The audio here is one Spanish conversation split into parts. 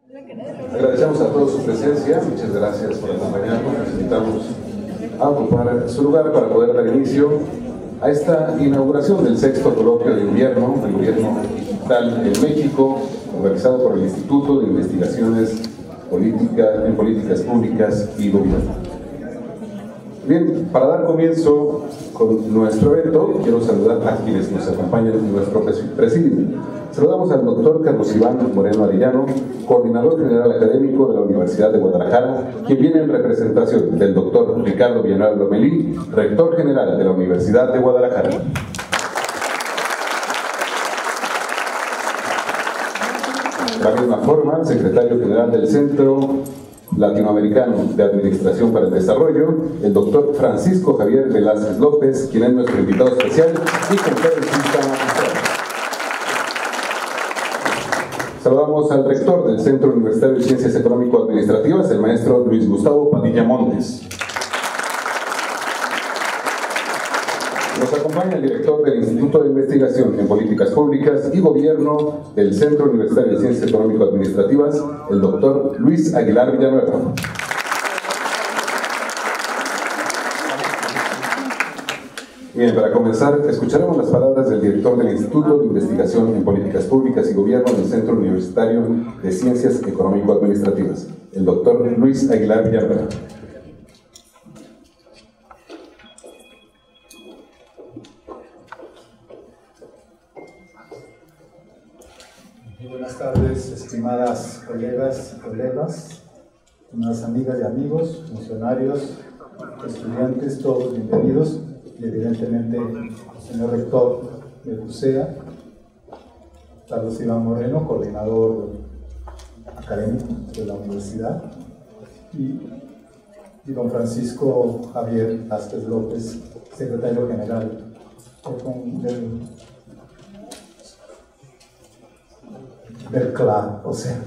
Agradecemos a todos su presencia, muchas gracias por acompañarnos. Nos invitamos a ocupar su lugar para poder dar inicio a esta inauguración del 6º coloquio de invierno del Gobierno Digital en México, organizado por el Instituto de Investigaciones en Políticas Públicas y Gobierno. Bien, para dar comienzo con nuestro evento, quiero saludar a quienes nos acompañan en nuestro presidium. Saludamos al doctor Carlos Iván Moreno Arellano, coordinador general académico de la Universidad de Guadalajara, quien viene en representación del doctor Ricardo Villanueva Lomelí, rector general de la Universidad de Guadalajara. De la misma forma, secretario general del Centro Latinoamericano de Administración para el Desarrollo, el doctor Francisco Javier Velázquez López, quien es nuestro invitado especial y conferencista magistral. Saludamos al rector del Centro Universitario de Ciencias Económico-Administrativas, el maestro Luis Gustavo Padilla Montes. Nos acompaña el director del Instituto de Investigación en Políticas Públicas y Gobierno del Centro Universitario de Ciencias Económico-Administrativas, el doctor Luis Aguilar Villanueva. Bien, para comenzar, escucharemos las palabras del director del Instituto de Investigación en Políticas Públicas y Gobierno del Centro Universitario de Ciencias Económico-Administrativas, el doctor Luis Aguilar Villanueva. Buenas tardes, estimadas colegas y colegas, estimadas amigas y amigos, funcionarios, estudiantes, todos bienvenidos, y evidentemente el señor rector de UCEA, Carlos Iván Moreno, coordinador académico de la universidad, y don Francisco Javier Velázquez López, secretario general del CLA, o sea,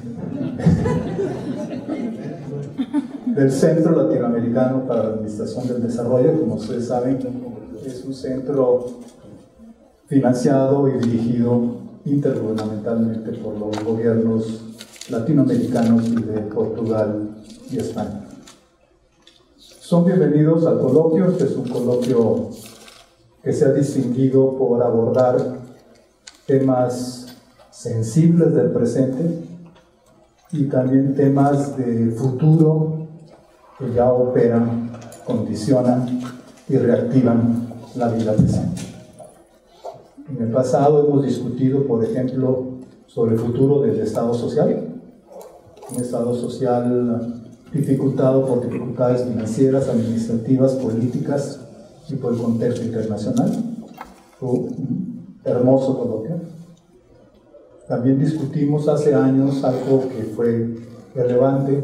del Centro Latinoamericano para la Administración del Desarrollo. Como ustedes saben, es un centro financiado y dirigido intergubernamentalmente por los gobiernos latinoamericanos y de Portugal y España. Son bienvenidos al coloquio. Este es un coloquio que se ha distinguido por abordar temas sensibles del presente y también temas de futuro que ya operan, condicionan y reactivan la vida presente. En el pasado hemos discutido, por ejemplo, sobre el futuro del Estado social, un Estado social dificultado por dificultades financieras, administrativas, políticas y por el contexto internacional. Un hermoso coloquio. También discutimos hace años algo que fue relevante,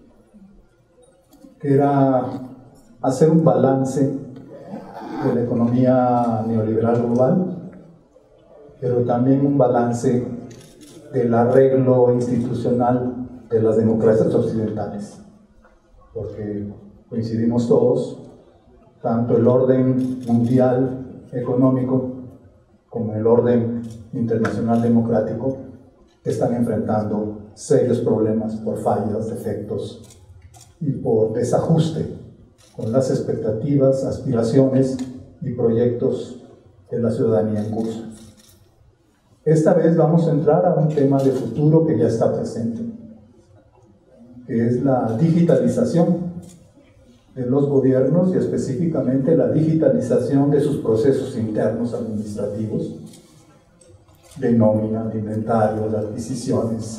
que era hacer un balance de la economía neoliberal global, pero también un balance del arreglo institucional de las democracias occidentales, porque coincidimos todos, tanto el orden mundial económico como el orden internacional democrático están enfrentando serios problemas por fallas, defectos y por desajuste con las expectativas, aspiraciones y proyectos de la ciudadanía en curso. Esta vez vamos a entrar a un tema de futuro que ya está presente, que es la digitalización de los gobiernos y específicamente la digitalización de sus procesos internos administrativos, de nómina, de inventario, de adquisiciones,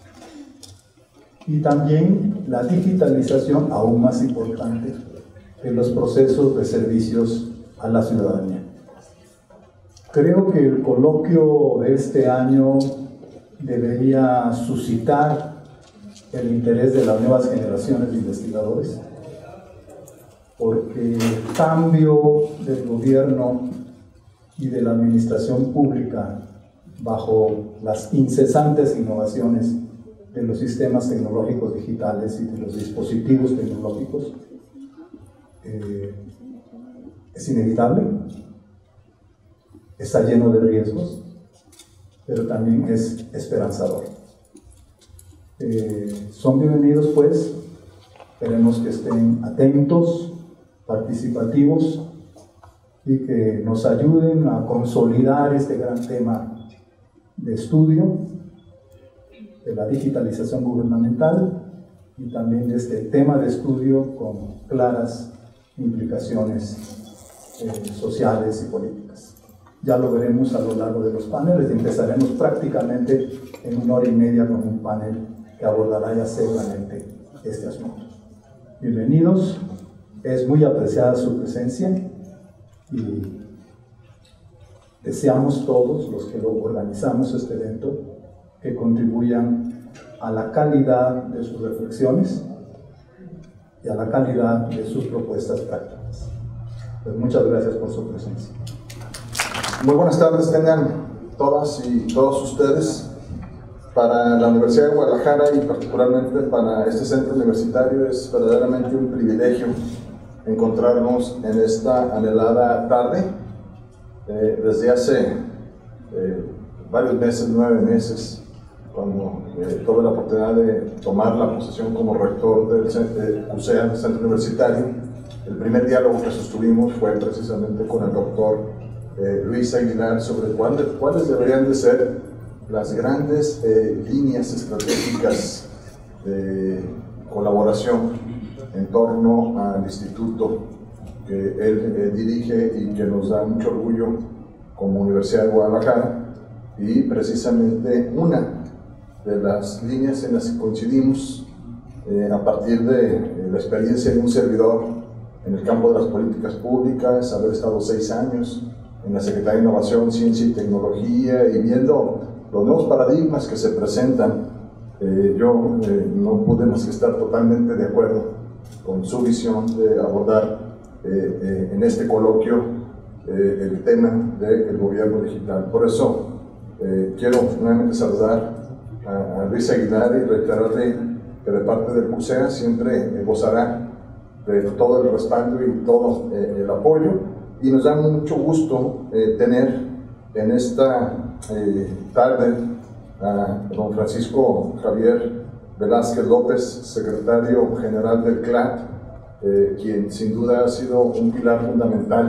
y también la digitalización, aún más importante, de los procesos de servicios a la ciudadanía. Creo que el coloquio de este año debería suscitar el interés de las nuevas generaciones de investigadores, porque el cambio del gobierno y de la administración pública bajo las incesantes innovaciones de los sistemas tecnológicos digitales y de los dispositivos tecnológicos es inevitable, está lleno de riesgos, pero también es esperanzador. Son bienvenidos, pues. Queremos que estén atentos, participativos y que nos ayuden a consolidar este gran tema de estudio de la digitalización gubernamental y también de este tema de estudio con claras implicaciones sociales y políticas. Ya lo veremos a lo largo de los paneles. Empezaremos prácticamente en 1 hora y media con un panel que abordará ya seguramente este asunto. Bienvenidos, es muy apreciada su presencia y deseamos todos los que lo organizamos este evento que contribuyan a la calidad de sus reflexiones y a la calidad de sus propuestas prácticas. Pues muchas gracias por su presencia. Muy buenas tardes tengan todas y todos ustedes. Para la Universidad de Guadalajara y particularmente para este centro universitario es verdaderamente un privilegio encontrarnos en esta anhelada tarde. Desde hace varios meses, 9 meses, cuando tuve la oportunidad de tomar la posesión como rector del CUSEA, del centro universitario, el primer diálogo que sostuvimos fue precisamente con el doctor Luis Aguilar sobre cuáles deberían de ser las grandes líneas estratégicas de colaboración en torno al instituto que él dirige y que nos da mucho orgullo como Universidad de Guadalajara, y precisamente una de las líneas en las que coincidimos a partir de la experiencia de un servidor en el campo de las políticas públicas, haber estado 6 años en la Secretaría de Innovación, Ciencia y Tecnología y viendo los nuevos paradigmas que se presentan, yo no pude más que estar totalmente de acuerdo con su visión de abordar en este coloquio el tema del gobierno digital. Por eso quiero nuevamente saludar a Luis Aguilar y reiterarle que de parte del CUSEA siempre gozará de todo el respaldo y todo el apoyo, y nos da mucho gusto tener en esta tarde a don Francisco Javier Velázquez López, secretario general del CLAT, quien sin duda ha sido un pilar fundamental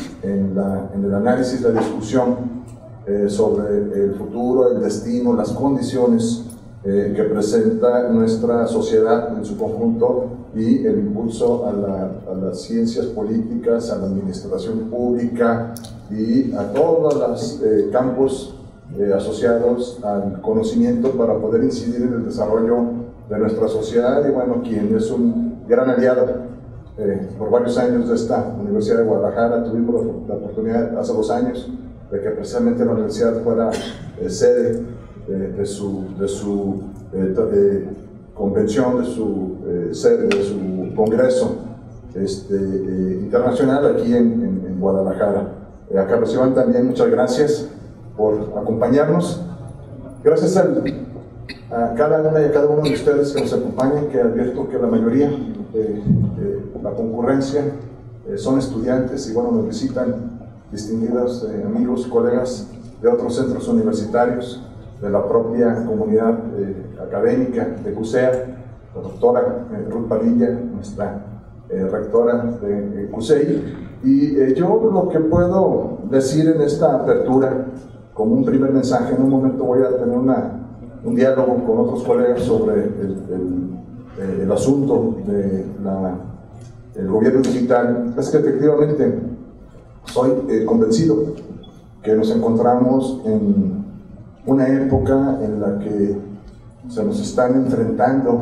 en el análisis, la discusión sobre el futuro, el destino, las condiciones que presenta nuestra sociedad en su conjunto y el impulso a las ciencias políticas, a la administración pública y a todos los campos asociados al conocimiento para poder incidir en el desarrollo de nuestra sociedad. Y bueno, quien es un gran aliado por varios años de esta Universidad de Guadalajara. Tuvimos la oportunidad hace 2 años de que precisamente la universidad fuera sede de su convención, de su sede, de su congreso internacional aquí en Guadalajara. Acá reciban también muchas gracias por acompañarnos. Gracias a cada una y a cada uno de ustedes que nos acompañan, que advierto que la mayoría de la concurrencia son estudiantes y bueno, nos visitan distinguidos amigos, colegas de otros centros universitarios, de la propia comunidad académica de CUSEA, la doctora Ruth Padilla, nuestra rectora de CUSEI. Y yo lo que puedo decir en esta apertura, como un primer mensaje, en un momento voy a tener un diálogo con otros colegas sobre el asunto del gobierno digital, es que efectivamente soy convencido que nos encontramos en una época en la que se nos están enfrentando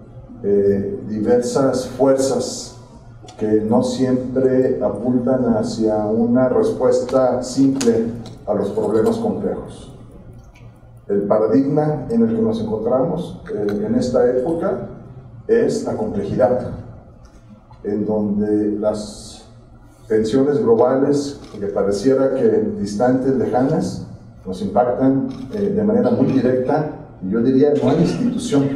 diversas fuerzas que no siempre apuntan hacia una respuesta simple a los problemas complejos. El paradigma en el que nos encontramos en esta época es la complejidad, en donde las tensiones globales que pareciera que distantes, lejanas, nos impactan de manera muy directa, y yo diría no hay institución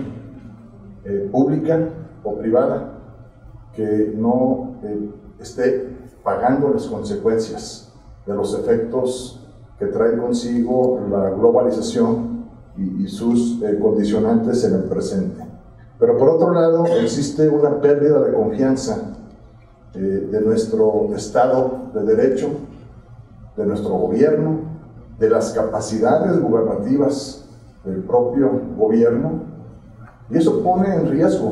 pública o privada que no esté pagando las consecuencias de los efectos que trae consigo la globalización y sus condicionantes en el presente. Pero por otro lado, existe una pérdida de confianza de nuestro Estado de Derecho, de nuestro gobierno, de las capacidades gubernativas del propio gobierno, y eso pone en riesgo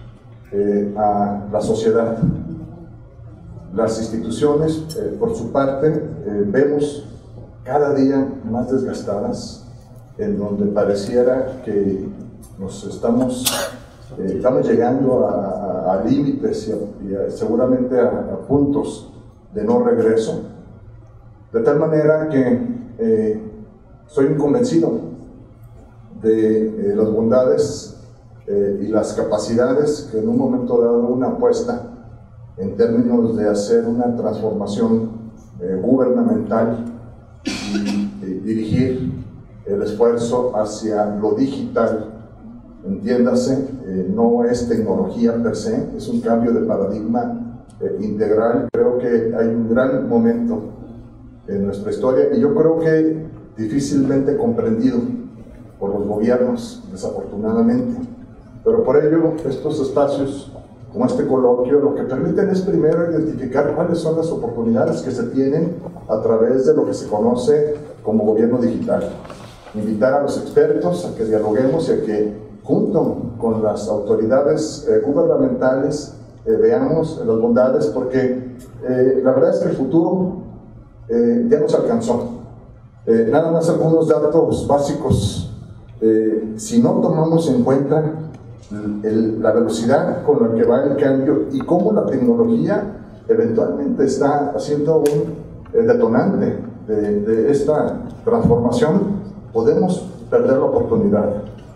a la sociedad. Las instituciones, por su parte, vemos cada día más desgastadas, en donde pareciera que nos estamos llegando a límites y seguramente a puntos de no regreso, de tal manera que soy convencido de las bondades y las capacidades que en un momento dado una apuesta en términos de hacer una transformación gubernamental y dirigir el esfuerzo hacia lo digital. Entiéndase, no es tecnología per se, es un cambio de paradigma integral. Creo que hay un gran momento en nuestra historia y yo creo que difícilmente comprendido por los gobiernos, desafortunadamente. Pero por ello, estos espacios, como este coloquio, lo que permiten es primero identificar cuáles son las oportunidades que se tienen a través de lo que se conoce como gobierno digital. Invitar a los expertos a que dialoguemos y a que junto con las autoridades gubernamentales veamos las bondades, porque la verdad es que el futuro ya nos alcanzó. Nada más algunos datos básicos. Si no tomamos en cuenta la velocidad con la que va el cambio y cómo la tecnología eventualmente está haciendo un detonante de esta transformación, podemos perder la oportunidad.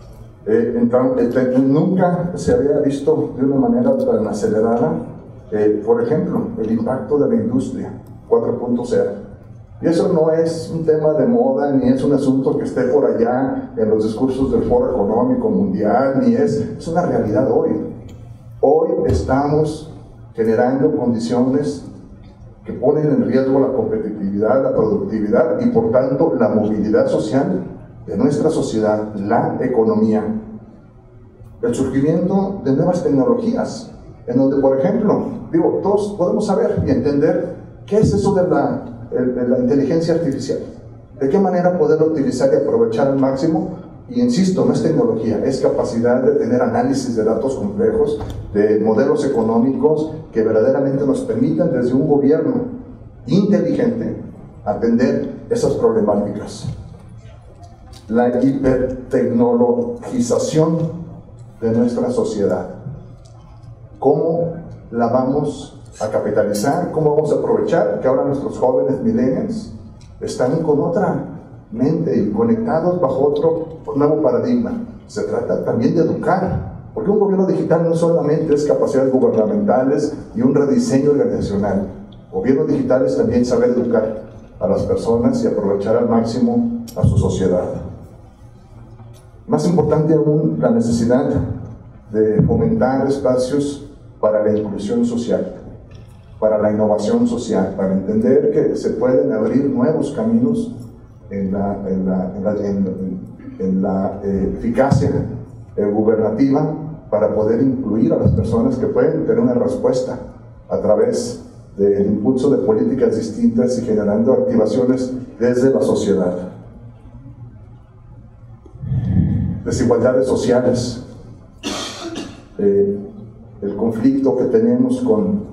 Nunca se había visto de una manera tan acelerada, por ejemplo, el impacto de la industria 4.0. Y eso no es un tema de moda, ni es un asunto que esté por allá en los discursos del Foro Económico Mundial, ni es una realidad hoy. Hoy estamos generando condiciones que ponen en riesgo la competitividad, la productividad y por tanto la movilidad social de nuestra sociedad, la economía. El surgimiento de nuevas tecnologías, en donde, por ejemplo, todos podemos saber y entender qué es eso de la inteligencia artificial, de qué manera poderla utilizar y aprovechar al máximo. Y insisto, no es tecnología, es capacidad de tener análisis de datos complejos, de modelos económicos que verdaderamente nos permitan desde un gobierno inteligente atender esas problemáticas. La hipertecnologización de nuestra sociedad. ¿Cómo la vamos a capitalizar? ¿Cómo vamos a aprovechar que ahora nuestros jóvenes millennials están con otra mente y conectados bajo otro nuevo paradigma? Se trata también de educar, porque un gobierno digital no solamente es capacidades gubernamentales y un rediseño organizacional. Gobierno digital es también saber educar a las personas y aprovechar al máximo a su sociedad. Más importante aún, la necesidad de fomentar espacios para la inclusión social, para la innovación social, para entender que se pueden abrir nuevos caminos en la eficacia gubernativa para poder incluir a las personas que pueden tener una respuesta a través del impulso de políticas distintas y generando activaciones desde la sociedad. Desigualdades sociales, el conflicto que tenemos con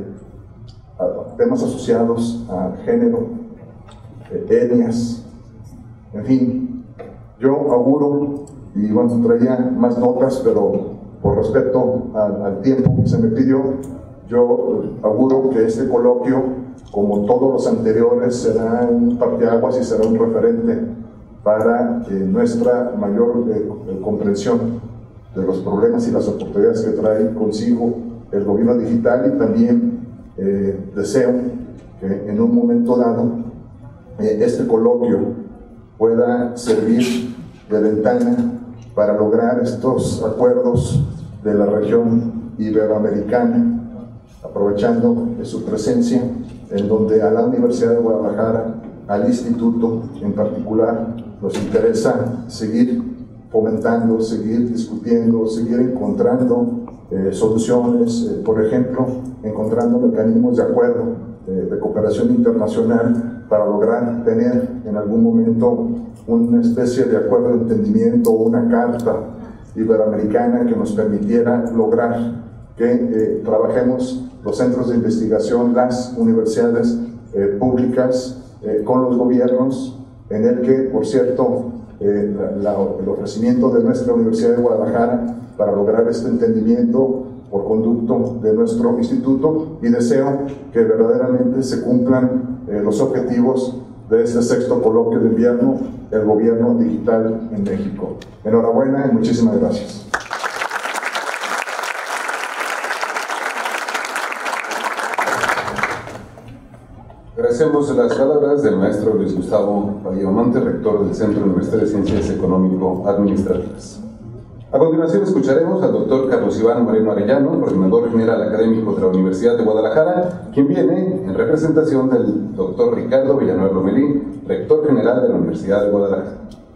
temas asociados a género, etnias, en fin. Yo auguro, y bueno, traía más notas, pero por respeto al tiempo que se me pidió, yo auguro que este coloquio, como todos los anteriores, será un parteaguas y será un referente para nuestra mayor comprensión de los problemas y las oportunidades que trae consigo el gobierno digital. Y también deseo que en un momento dado este coloquio pueda servir de ventana para lograr estos acuerdos de la región iberoamericana, aprovechando su presencia, en donde a la Universidad de Guadalajara, al Instituto en particular, nos interesa seguir fomentando, seguir discutiendo, seguir encontrando soluciones, por ejemplo, encontrando mecanismos de acuerdo de cooperación internacional para lograr tener en algún momento una especie de acuerdo de entendimiento o una carta iberoamericana que nos permitiera lograr que trabajemos los centros de investigación, las universidades públicas con los gobiernos, en el que, por cierto, el ofrecimiento de nuestra Universidad de Guadalajara para lograr este entendimiento por conducto de nuestro instituto, y deseo que verdaderamente se cumplan los objetivos de este 6º coloquio de invierno, el gobierno digital en México. Enhorabuena y muchísimas gracias. Agradecemos las palabras del maestro Luis Gustavo Padilla Monte, rector del Centro Universitario de Ciencias Económico-Administrativas. A continuación escucharemos al doctor Carlos Iván Moreno Arellano, coordinador general académico de la Universidad de Guadalajara, quien viene en representación del doctor Ricardo Villanueva Lomelí, rector general de la Universidad de Guadalajara.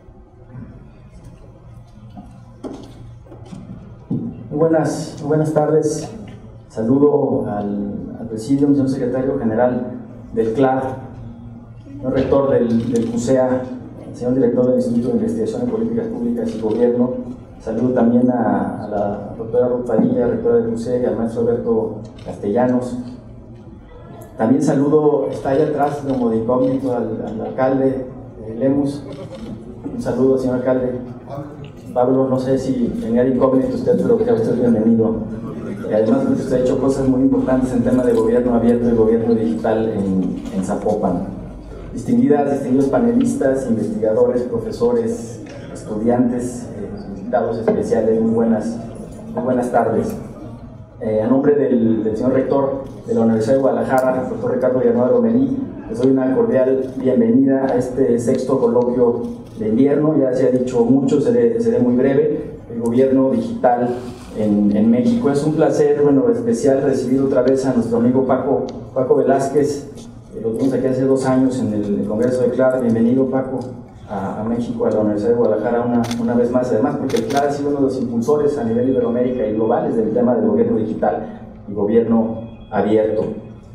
Buenas tardes. Saludo al presidium, señor secretario general del CLAD, señor rector del CUSEA, señor director del Instituto de Investigación en Políticas Públicas y Gobierno. Saludo también a la doctora Ruth Padilla, rectora del CUSEA, y al maestro Alberto Castellanos. También saludo, está allá atrás como de incógnito, al alcalde Lemus. Un saludo, señor alcalde. Pablo, no sé si venía de incógnito usted, pero que usted es bienvenido. Y además, usted ha hecho cosas muy importantes en tema de gobierno abierto y gobierno digital en Zapopan. Distinguidos panelistas, investigadores, profesores, estudiantes, invitados especiales, muy buenas tardes. A nombre del señor rector de la Universidad de Guadalajara, el doctor Ricardo Villanueva Lomelí, les doy una cordial bienvenida a este 6º coloquio de invierno. Ya se ha dicho mucho, seré muy breve. El gobierno digital en México. Es un placer especial recibir otra vez a nuestro amigo Paco Velázquez. Lo tuvimos aquí hace 2 años en el Congreso de CLAD. Bienvenido, Paco, a México, a la Universidad de Guadalajara una vez más. Además, porque el CLAD ha sido uno de los impulsores a nivel Iberoamérica y globales del tema del gobierno digital y gobierno abierto.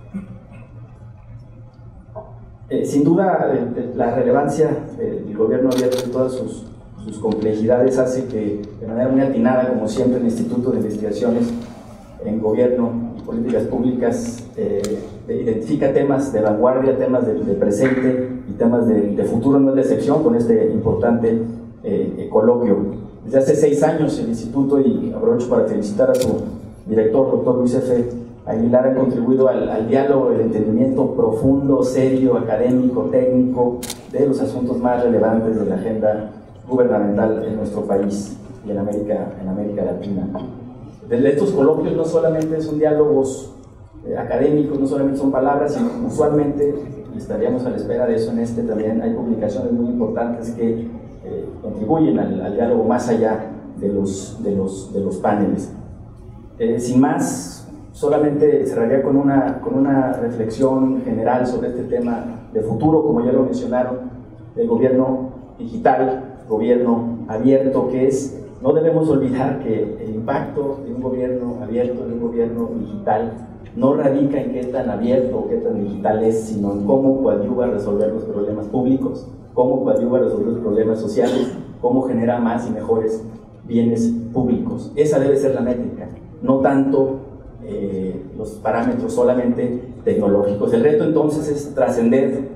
Sin duda, la relevancia del gobierno abierto y todas sus complejidades hace que, de manera muy atinada, como siempre, el Instituto de Investigaciones en Gobierno y Políticas Públicas identifica temas de vanguardia, temas de presente y temas de futuro. No es la excepción con este importante coloquio. Desde hace 6 años el Instituto, y aprovecho para felicitar a su director, doctor Luis F. Aguilar, ha contribuido al diálogo, el entendimiento profundo, serio, académico, técnico de los asuntos más relevantes de la agenda gubernamental en nuestro país y en América Latina. Desde estos coloquios no solamente son diálogos académicos, no solamente son palabras, sino usualmente, y estaríamos a la espera de eso también hay publicaciones muy importantes que contribuyen al diálogo más allá de los paneles. Sin más, solamente cerraría con una reflexión general sobre este tema de futuro, como ya lo mencionaron, del gobierno digital, gobierno abierto, que es, no debemos olvidar que el impacto de un gobierno abierto, de un gobierno digital, no radica en qué tan abierto o qué tan digital es, sino en cómo coadyuva a resolver los problemas públicos, cómo coadyuva a resolver los problemas sociales, cómo genera más y mejores bienes públicos. Esa debe ser la métrica, no tanto los parámetros solamente tecnológicos. El reto entonces es trascender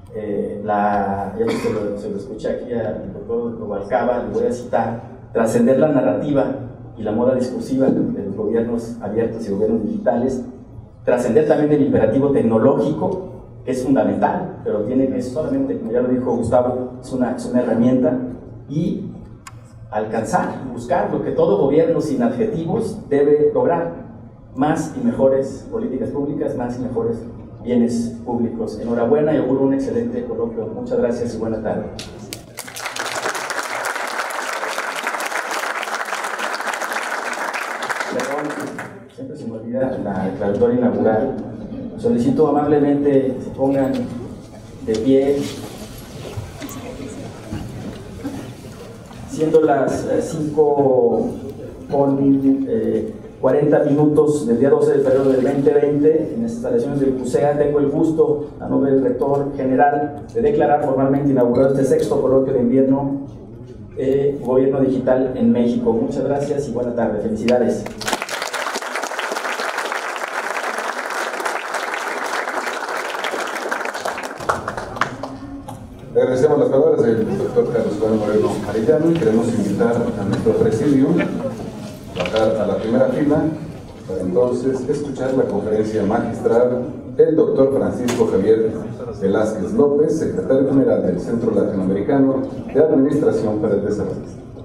ya se lo escuché aquí al doctor Rubalcaba, le voy a citar, trascender la narrativa y la moda discursiva de los gobiernos abiertos y gobiernos digitales, trascender también el imperativo tecnológico, que es fundamental, pero tiene que solamente, como ya lo dijo Gustavo, es una herramienta, y alcanzar, buscar lo que todo gobierno sin adjetivos debe lograr: más y mejores políticas públicas, más y mejores bienes públicos. Enhorabuena y auguro un excelente coloquio. Muchas gracias y buena tarde. Perdón, siempre se me olvida la declaratoria inaugural. Solicito amablemente que se pongan de pie. siendo las 5:40 del día 12 de febrero del 2020, en las instalaciones del CUSEA, tengo el gusto, a nombre del rector general, de declarar formalmente inaugurado este sexto coloquio de invierno Gobierno Digital en México. Muchas gracias y buena tarde. Felicidades. Agradecemos las palabras del doctor Carlos Juan Moreno Arellano y queremos invitar a nuestro presidium a bajar a la primera fila para entonces escuchar la conferencia magistral del doctor Francisco Javier Velázquez López, secretario general del Centro Latinoamericano de Administración para el Desarrollo.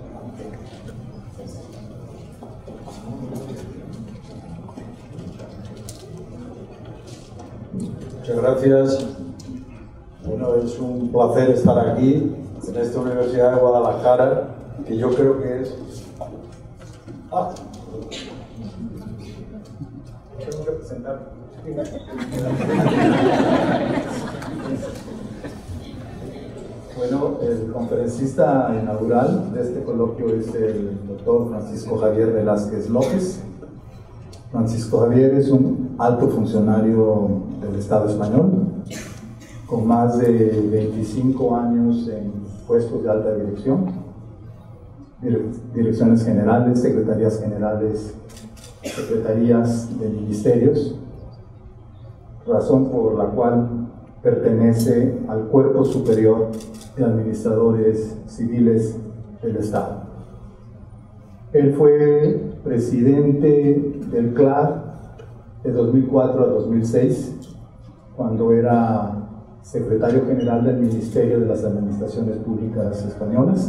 Muchas gracias. Bueno, es un placer estar aquí, en esta Universidad de Guadalajara, que yo creo que es... Tengo que presentar. Bueno, el conferencista inaugural de este coloquio es el doctor Francisco Javier Velázquez López. Francisco Javier es un alto funcionario del Estado español, con más de 25 años en puestos de alta dirección, direcciones generales, secretarías generales, secretarías de ministerios, razón por la cual pertenece al Cuerpo Superior de Administradores Civiles del Estado. Él fue presidente del CLAD de 2004 a 2006, cuando era secretario general del Ministerio de las Administraciones Públicas Españolas.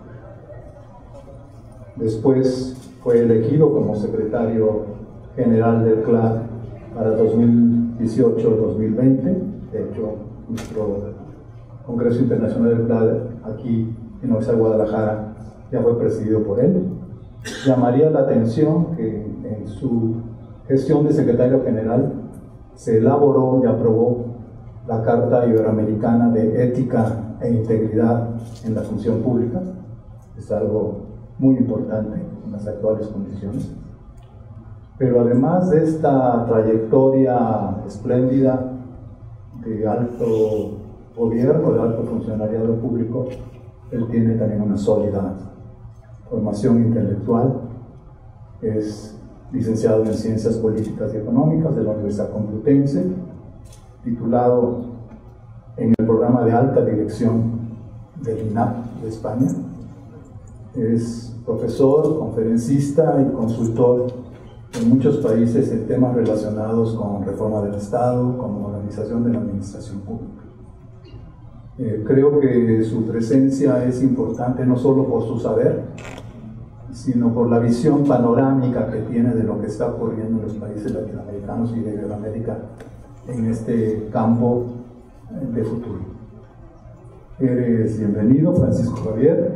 Después fue elegido como secretario general del CLAD para 2018-2020. De hecho, nuestro Congreso Internacional del CLAD aquí en Universidad de Guadalajara ya fue presidido por él. Llamaría la atención que en su gestión de secretario general se elaboró y aprobó la Carta Iberoamericana de Ética e Integridad en la Función Pública. Es algo muy importante en las actuales condiciones. Pero además de esta trayectoria espléndida de alto gobierno, de alto funcionariado público, él tiene también una sólida formación intelectual. Es licenciado en Ciencias Políticas y Económicas de la Universidad Complutense, titulado en el programa de alta dirección del INAP de España. Es profesor, conferencista y consultor en muchos países en temas relacionados con reforma del Estado, con organización de la administración pública. Creo que su presencia es importante no solo por su saber, sino por la visión panorámica que tiene de lo que está ocurriendo en los países latinoamericanos y de Iberoamérica en este campo de futuro. Eres bienvenido, Francisco Javier.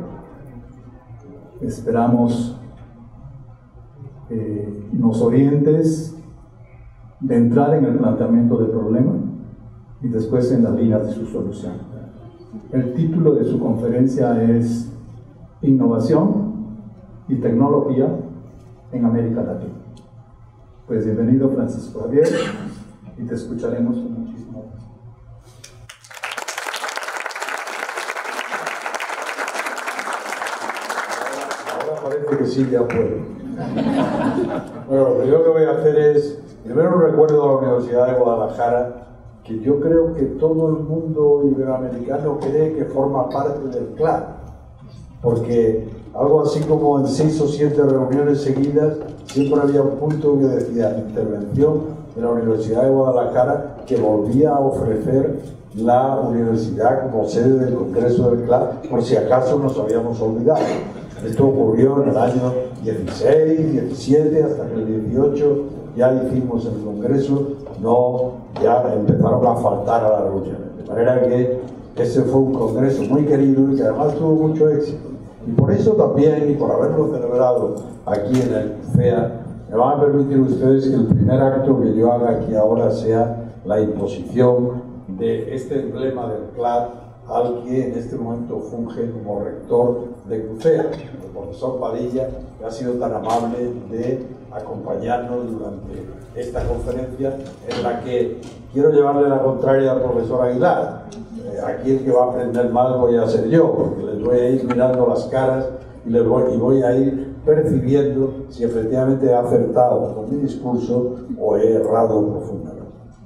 Esperamos que nos orientes de entrar en el planteamiento del problema y después en las líneas de su solución. El título de su conferencia es Innovación y Tecnología en América Latina. Pues bienvenido, Francisco Javier, y te escucharemos con muchísimo gusto. Ahora parece que sí, ya puedo. Bueno, lo primero que voy a hacer es, primero recuerdo a la Universidad de Guadalajara, que yo creo que todo el mundo iberoamericano cree que forma parte del CLAD, porque algo así como en 6 o 7 reuniones seguidas siempre había un punto que decía intervención de la Universidad de Guadalajara, que volvía a ofrecer la universidad como sede del Congreso del CLAD, por si acaso nos habíamos olvidado. Esto ocurrió en el año 16, 17, hasta que el 18 ya hicimos el Congreso, ya empezaron a faltar a las reuniones. De manera que ese fue un Congreso muy querido y que además tuvo mucho éxito. Y por eso también, y por haberlo celebrado aquí en el CUFEA, me van a permitir ustedes que el primer acto que yo haga aquí ahora sea la imposición de este emblema del CLAD al que en este momento funge como rector de CRUCEA, el profesor Padilla, que ha sido tan amable de acompañarnos durante esta conferencia, en la que quiero llevarle la contraria al profesor Aguilar. Aquí el que va a aprender más voy a ser yo, porque les voy a ir mirando las caras y voy a ir percibiendo si efectivamente he acertado con mi discurso o he errado profundamente.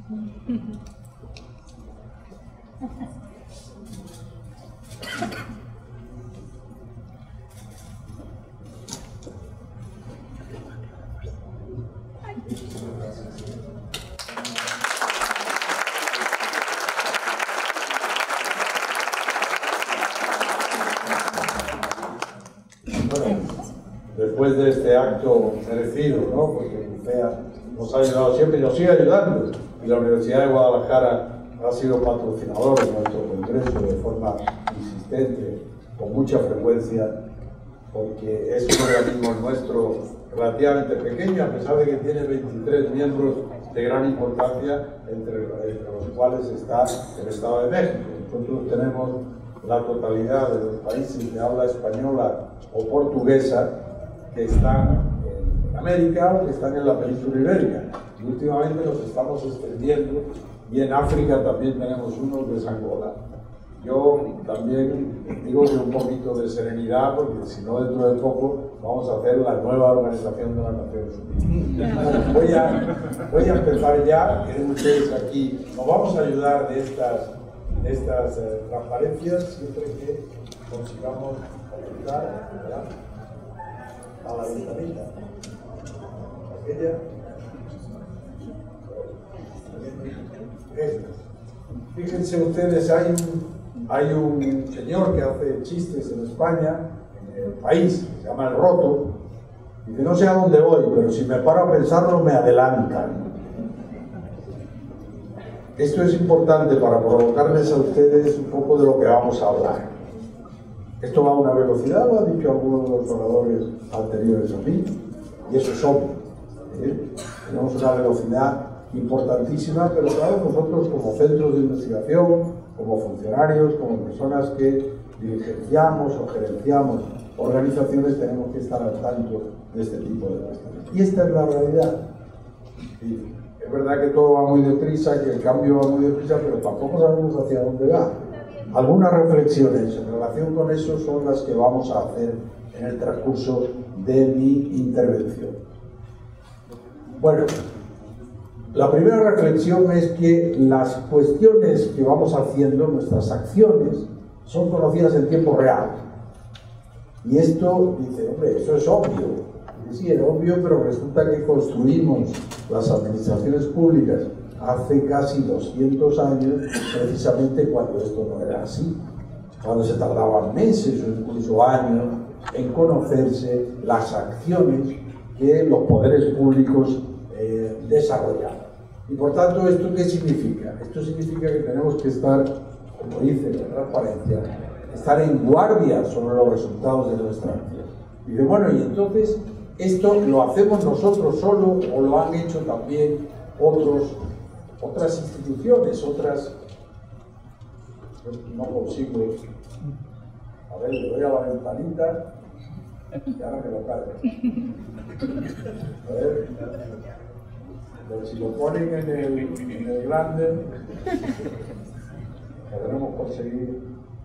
Después de este acto merecido, ¿no? Porque CRUCEA nos ha ayudado siempre y nos sigue ayudando, y la Universidad de Guadalajara ha sido patrocinador de nuestro congreso de forma insistente, con mucha frecuencia, porque es un organismo nuestro relativamente pequeño, a pesar de que tiene 23 miembros de gran importancia, entre los cuales está el Estado de México. Nosotros tenemos la totalidad de los países de habla española o portuguesa que están en América o que están en la península ibérica. Y últimamente nos estamos extendiendo, y en África también tenemos uno, que es Angola. Yo también digo que un poquito de serenidad, porque si no, dentro de poco vamos a hacer la nueva Organización de las Naciones Unidas. Voy a empezar ya. Queden ustedes aquí, nos vamos a ayudar de estas transparencias siempre que consigamos conectar a la ventanita. Aquella. Fíjense ustedes, hay un señor que hace chistes en España, en el país, que se llama El Roto, y que no sé a dónde voy, pero si me paro a pensarlo me adelantan. Esto es importante para provocarles a ustedes un poco de lo que vamos a hablar. Esto va a una velocidad, lo han dicho algunos de los oradores anteriores a mí, y eso es obvio. Tenemos una velocidad importantísima, pero claro, nosotros como centros de investigación, como funcionarios, como personas que dirigenciamos o gerenciamos organizaciones, tenemos que estar al tanto de este tipo de cuestiones. Y esta es la realidad. Y es verdad que todo va muy deprisa, que el cambio va muy deprisa, pero tampoco sabemos hacia dónde va. Algunas reflexiones en relación con eso son las que vamos a hacer en el transcurso de mi intervención. Bueno, la primera reflexión es que las cuestiones que vamos haciendo, nuestras acciones, son conocidas en tiempo real. Y esto, dice, hombre, eso es obvio. Y sí, es obvio, pero resulta que construimos las administraciones públicas hace casi 200 años, precisamente cuando esto no era así. Cuando se tardaban meses o incluso años en conocerse las acciones que los poderes públicos desarrollaban. Y por tanto, ¿esto qué significa? Esto significa que tenemos que estar, como dice la transparencia, estar en guardia sobre los resultados de nuestra acción. Y dice, bueno, y entonces, ¿esto lo hacemos nosotros solo o lo han hecho también otras instituciones, otras? No consigo. A ver, le doy a la ventanita y ahora me lo cargo. A ver. Pero si lo ponen en el grande, podremos conseguir.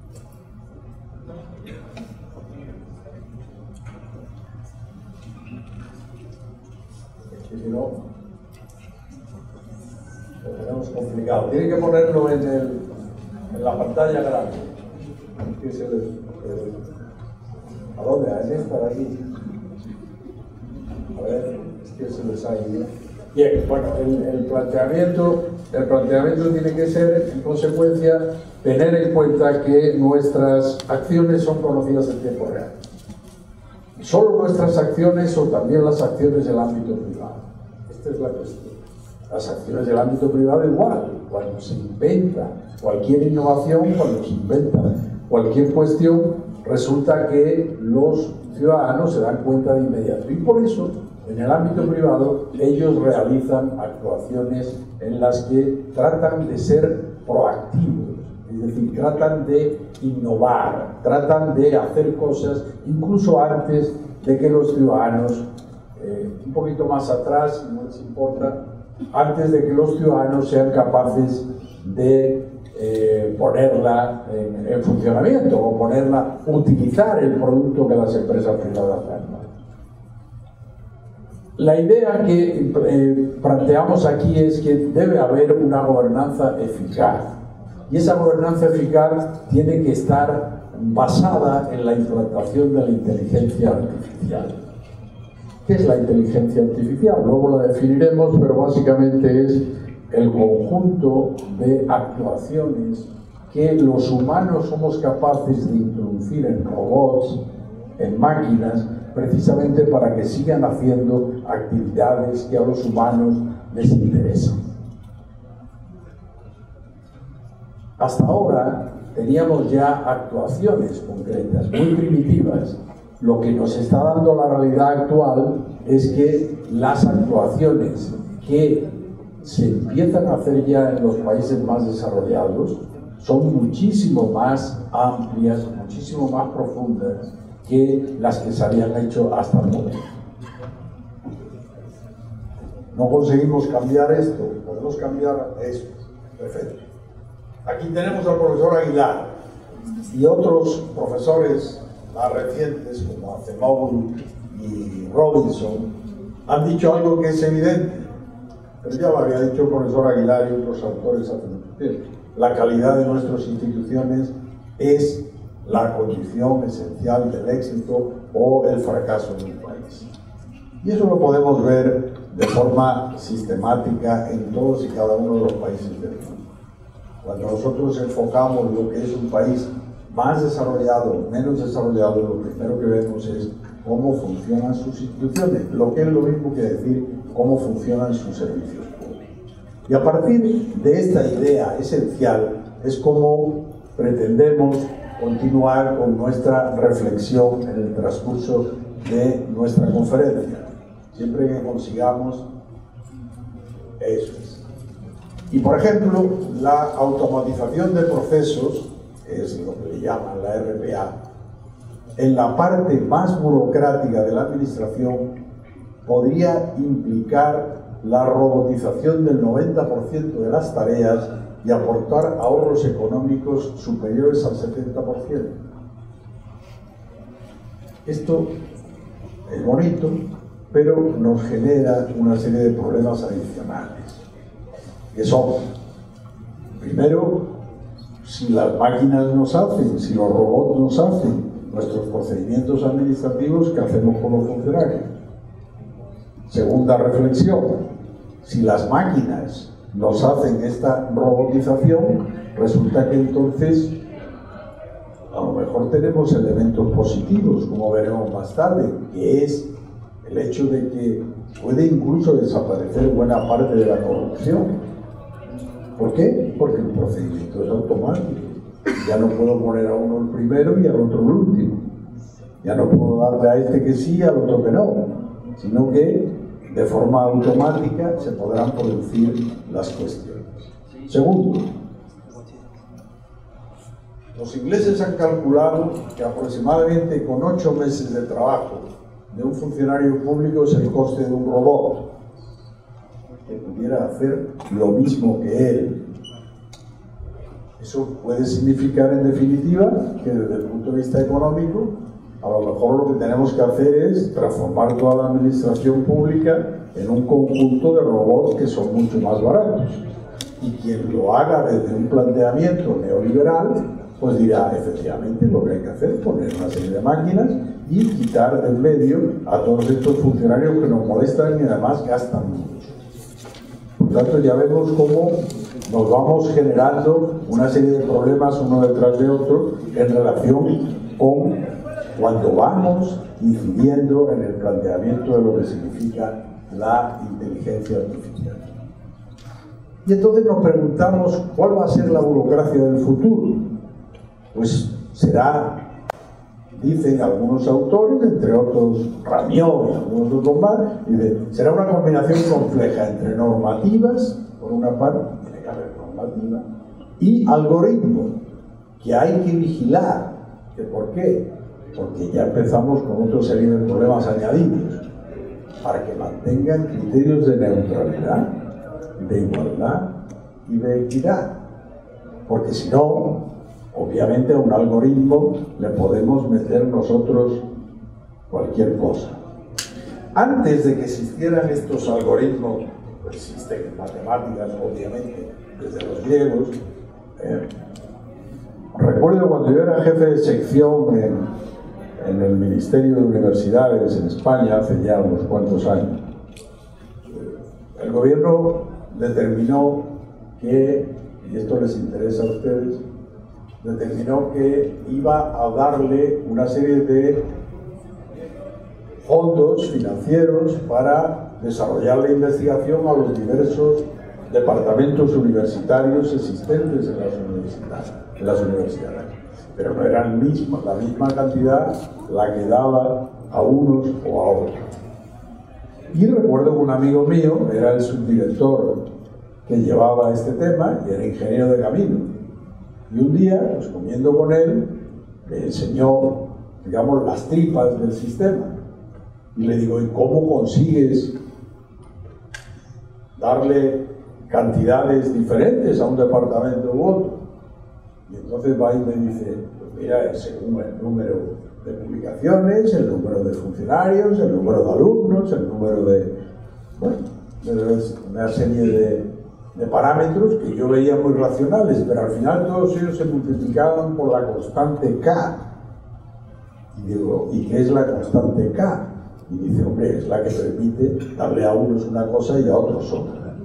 Si no, lo tenemos complicado. Tienen que ponerlo en la pantalla grande. ¿A dónde? ¿A esta de aquí? A ver, es que se les ha ido. Bien, bueno, el planteamiento tiene que ser, en consecuencia, tener en cuenta que nuestras acciones son conocidas en tiempo real. Solo nuestras acciones o también las acciones del ámbito privado. Esta es la cuestión. Las acciones del ámbito privado igual, cuando se inventa cualquier innovación, cuando se inventa cualquier cuestión, resulta que los ciudadanos se dan cuenta de inmediato. Y por eso, en el ámbito privado, ellos realizan actuaciones en las que tratan de ser proactivos. Y decir, tratan de innovar, tratan de hacer cosas incluso antes de que los ciudadanos, un poquito más atrás, no les importa, antes de que los ciudadanos sean capaces de ponerla en funcionamiento o utilizar el producto que las empresas privadas dan. La idea que planteamos aquí es que debe haber una gobernanza eficaz, y esa gobernanza eficaz tiene que estar basada en la implantación de la inteligencia artificial. ¿Qué es la inteligencia artificial? Luego la definiremos, pero básicamente es el conjunto de actuaciones que los humanos somos capaces de introducir en robots, en máquinas, precisamente para que sigan haciendo actividades que a los humanos les interesan. Hasta ahora teníamos ya actuaciones concretas, muy primitivas. Lo que nos está dando la realidad actual es que las actuaciones que se empiezan a hacer ya en los países más desarrollados son muchísimo más amplias, muchísimo más profundas que las que se habían hecho hasta el momento. No conseguimos cambiar esto, podemos cambiar eso. Perfecto. Aquí tenemos al profesor Aguilar y otros profesores más recientes como Acemoglu y Robinson han dicho algo que es evidente, pero ya lo había dicho el profesor Aguilar y otros autores hace mucho tiempo. La calidad de nuestras instituciones es la condición esencial del éxito o el fracaso de un país. Y eso lo podemos ver de forma sistemática en todos y cada uno de los países del mundo. Cuando nosotros enfocamos lo que es un país más desarrollado, menos desarrollado, lo primero que vemos es cómo funcionan sus instituciones, lo que es lo mismo que decir cómo funcionan sus servicios públicos. Y a partir de esta idea esencial es como pretendemos continuar con nuestra reflexión en el transcurso de nuestra conferencia, siempre que consigamos eso. Y por ejemplo, la automatización de procesos, que es lo que le llaman la RPA, en la parte más burocrática de la administración podría implicar la robotización del 90% de las tareas y aportar ahorros económicos superiores al 70%. Esto es bonito, pero nos genera una serie de problemas adicionales, que son, primero, si las máquinas nos hacen, si los robots nos hacen nuestros procedimientos administrativos, ¿qué hacemos con los funcionarios? Segunda reflexión, si las máquinas nos hacen esta robotización, resulta que entonces a lo mejor tenemos elementos positivos, como veremos más tarde, que es el hecho de que puede incluso desaparecer buena parte de la corrupción. ¿Por qué? Porque el procedimiento es automático. Ya no puedo poner a uno el primero y al otro el último. Ya no puedo darle a este que sí y al otro que no, sino que de forma automática se podrán producir las cuestiones. Segundo, los ingleses han calculado que aproximadamente con 8 meses de trabajo de un funcionario público es el coste de un robot que pudiera hacer lo mismo que él. Eso puede significar, en definitiva, que desde el punto de vista económico, a lo mejor lo que tenemos que hacer es transformar toda la administración pública en un conjunto de robots que son mucho más baratos. Y quien lo haga desde un planteamiento neoliberal, pues dirá, efectivamente, lo que hay que hacer es poner una serie de máquinas y quitar del medio a todos estos funcionarios que nos molestan y además gastan mucho. Por tanto, ya vemos cómo nos vamos generando una serie de problemas uno detrás de otro en relación con cuando vamos incidiendo en el planteamiento de lo que significa la inteligencia artificial. Y entonces nos preguntamos cuál va a ser la burocracia del futuro. Pues será, dicen algunos autores, entre otros Ramió y algunos otros más, será una combinación compleja entre normativas, por una parte, tiene que haber normativa, y algoritmos. que hay que vigilar. ¿Que por qué? Porque ya empezamos con otra serie de problemas añadidos, para que mantengan criterios de neutralidad, de igualdad y de equidad. Porque si no, obviamente a un algoritmo le podemos meter nosotros cualquier cosa. Antes de que existieran estos algoritmos, pues existen matemáticas, obviamente, desde los griegos. Recuerdo cuando yo era jefe de sección en el Ministerio de Universidades en España, hace ya unos cuantos años, el gobierno determinó que, y esto les interesa a ustedes, determinó que iba a darle una serie de fondos financieros para desarrollar la investigación a los diversos departamentos universitarios existentes en las universidades. Pero no era la misma cantidad la que daba a unos o a otros. Y recuerdo que un amigo mío era el subdirector que llevaba este tema y era ingeniero de camino. Y un día, pues comiendo con él, me enseñó, digamos, las tripas del sistema. Y le digo, ¿y cómo consigues darle cantidades diferentes a un departamento u otro? Y entonces va y me dice, pues mira, según el número de publicaciones, el número de funcionarios, el número de alumnos, el número de, bueno, una serie de parámetros que yo veía muy racionales, pero al final todos ellos se multiplicaban por la constante K. Y digo, ¿y qué es la constante K? Y dice, hombre, es la que permite darle a unos una cosa y a otros otra.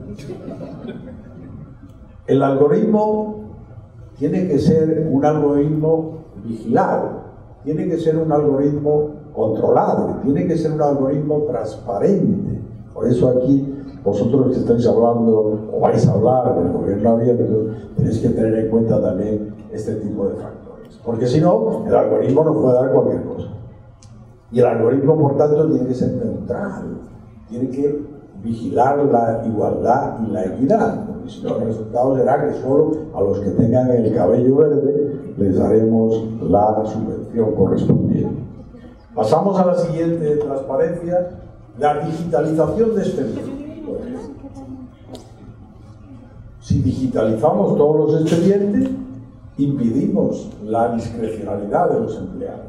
El algoritmo tiene que ser un algoritmo vigilado, tiene que ser un algoritmo controlado, tiene que ser un algoritmo transparente. Por eso aquí, vosotros que estáis hablando o vais a hablar del gobierno abierto, tenéis que tener en cuenta también este tipo de factores. Porque si no, el algoritmo nos puede dar cualquier cosa. Y el algoritmo, por tanto, tiene que ser neutral, tiene que vigilar la igualdad y la equidad, porque si no el resultado será que solo a los que tengan el cabello verde les daremos la subvención correspondiente. Pasamos a la siguiente transparencia, la digitalización de expedientes. Si digitalizamos todos los expedientes, impedimos la discrecionalidad de los empleados.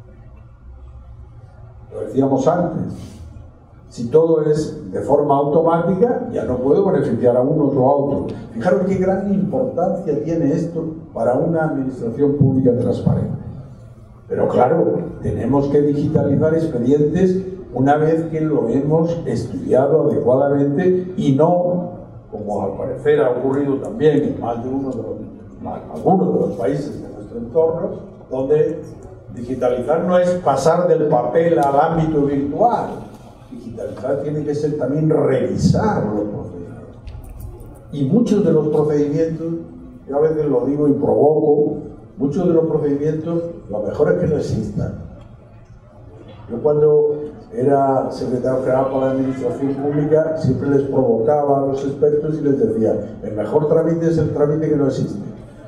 Lo decíamos antes, si todo es de forma automática, ya no puedo beneficiar a unos o a otros. Fijaros qué gran importancia tiene esto para una administración pública transparente. Pero claro, tenemos que digitalizar expedientes una vez que lo hemos estudiado adecuadamente y no, como al parecer ha ocurrido también en más de algunos de los países de nuestro entorno, donde digitalizar no es pasar del papel al ámbito virtual. Digitalizar tiene que ser también revisar los procedimientos. Y muchos de los procedimientos, yo a veces lo digo y provoco, muchos de los procedimientos, lo mejor es que no existan. Yo cuando era secretario general para la administración pública siempre les provocaba a los expertos y les decía, el mejor trámite es el trámite que no existe.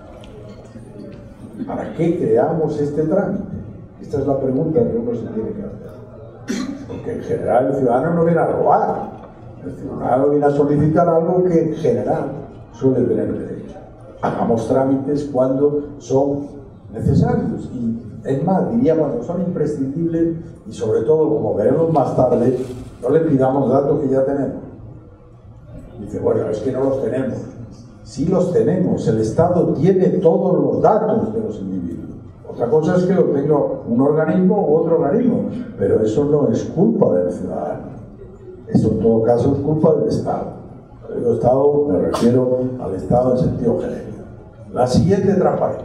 ¿Para qué creamos este trámite? Esta es la pregunta que uno se tiene que hacer. Porque en general el ciudadano no viene a robar, el ciudadano viene a solicitar algo que en general suele tener derecho. Hagamos trámites cuando son necesarios y, es más, diría cuando son imprescindibles y sobre todo, como veremos más tarde, no le pidamos datos que ya tenemos. Dice, bueno, es que no los tenemos. Sí los tenemos, el Estado tiene todos los datos de los individuos. Otra cosa es que lo tenga un organismo u otro organismo, pero eso no es culpa del ciudadano. Eso en todo caso es culpa del Estado. Cuando digo Estado me refiero al Estado en sentido genérico. La siguiente transparencia.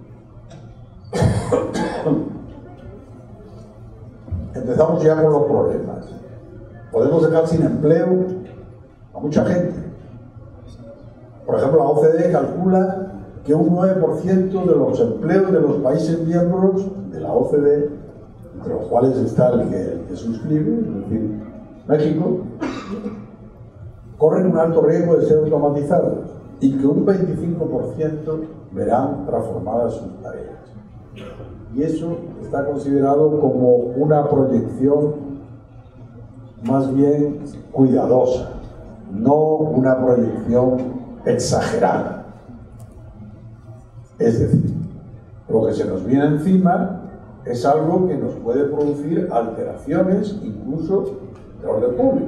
Empezamos ya con los problemas. Podemos dejar sin empleo a mucha gente. Por ejemplo, la OCDE calcula que un 9% de los empleos de los países miembros de la OCDE, entre los cuales está el que suscribe, es decir, México, corren un alto riesgo de ser automatizados. y que un 25% verán transformadas sus tareas. Y eso está considerado como una proyección más bien cuidadosa, no una proyección exagerada. Es decir, lo que se nos viene encima es algo que nos puede producir alteraciones incluso de orden público.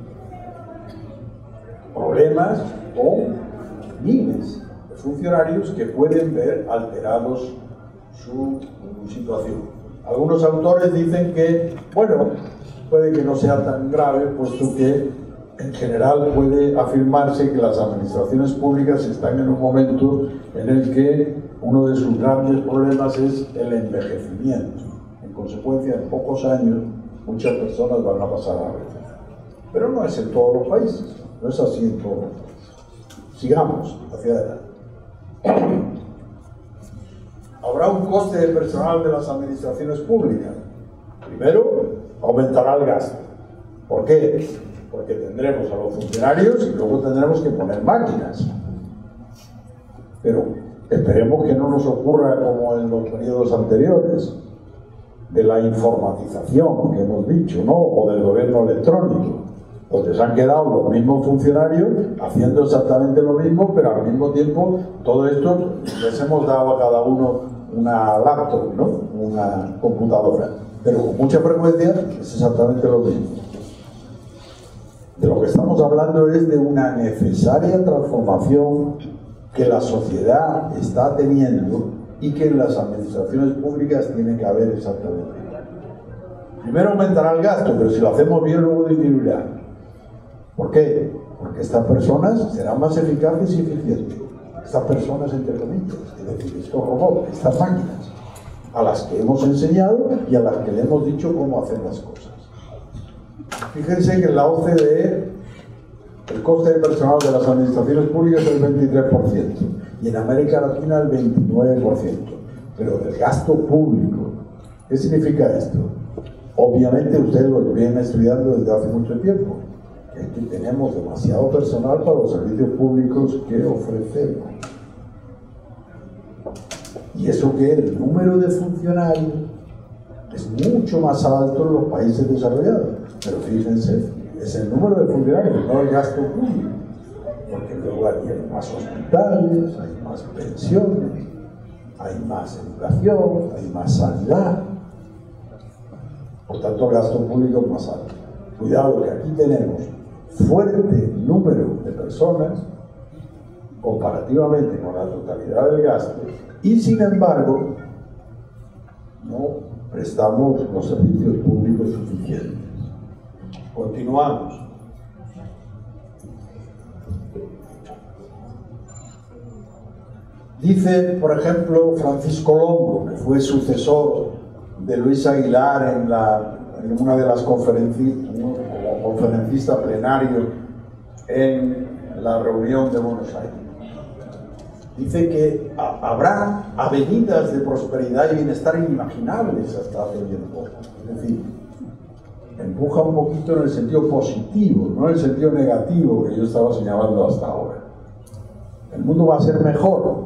Problemas con miles de funcionarios que pueden ver alterados su situación. Algunos autores dicen que, bueno, puede que no sea tan grave, puesto que en general puede afirmarse que las administraciones públicas están en un momento en el que uno de sus grandes problemas es el envejecimiento. En consecuencia, en pocos años, muchas personas van a pasar a la vejez. Pero no es en todos los países, no es así en todos los países. Sigamos hacia adelante. Habrá un coste de personal de las administraciones públicas. Primero, aumentará el gasto. ¿Por qué? Porque tendremos a los funcionarios y luego tendremos que poner máquinas. Pero esperemos que no nos ocurra como en los periodos anteriores, de la informatización que hemos dicho, ¿no? O del gobierno electrónico, donde se han quedado los mismos funcionarios haciendo exactamente lo mismo, pero al mismo tiempo todo esto les hemos dado a cada uno una laptop, ¿no? Una computadora, pero con mucha frecuencia es exactamente lo mismo. De lo que estamos hablando es de una necesaria transformación que la sociedad está teniendo y que en las administraciones públicas tiene que haber exactamente. Primero aumentará el gasto, pero si lo hacemos bien luego disminuirá. ¿Por qué? Porque estas personas serán más eficaces y eficientes. Estas personas, entre comillas, es decir, estos robots, estas máquinas, a las que hemos enseñado y a las que le hemos dicho cómo hacer las cosas. Fíjense que en la OCDE el coste de personal de las administraciones públicas es el 23% y en América Latina el 29%. Pero del gasto público, ¿qué significa esto? Obviamente ustedes lo vienen estudiando desde hace mucho tiempo. Es que tenemos demasiado personal para los servicios públicos que ofrecemos. Y eso que el número de funcionarios es mucho más alto en los países desarrollados. Pero fíjense, es el número de funcionarios, no el gasto público. Porque luego hay más hospitales, hay más pensiones, hay más educación, hay más sanidad. Por tanto, el gasto público es más alto. Cuidado que aquí tenemos fuerte número de personas comparativamente con la totalidad del gasto y sin embargo no prestamos los servicios públicos suficientes. Continuamos. Dice, por ejemplo, Francisco Longo, que fue sucesor de Luis Aguilar en una de las conferencias, como conferencista plenario en la reunión de Buenos Aires. Dice que habrá avenidas de prosperidad y bienestar inimaginables hasta hace bien poco. Es decir, empuja un poquito en el sentido positivo, no en el sentido negativo que yo estaba señalando hasta ahora. El mundo va a ser mejor.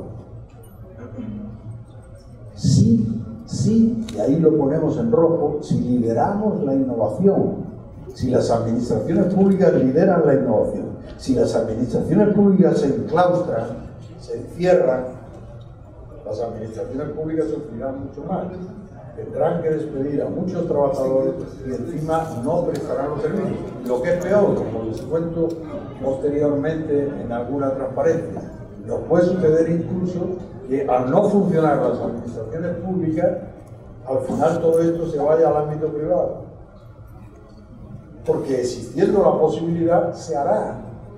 Sí, y ahí lo ponemos en rojo, si lideramos la innovación, si las administraciones públicas lideran la innovación, si las administraciones públicas se enclaustran, se encierran, las administraciones públicas sufrirán mucho más. Tendrán que despedir a muchos trabajadores y encima no prestarán los servicios. Lo que es peor, como les cuento posteriormente en alguna transparencia, nos puede suceder incluso que al no funcionar las administraciones públicas, al final todo esto se vaya al ámbito privado. Porque existiendo la posibilidad, se hará.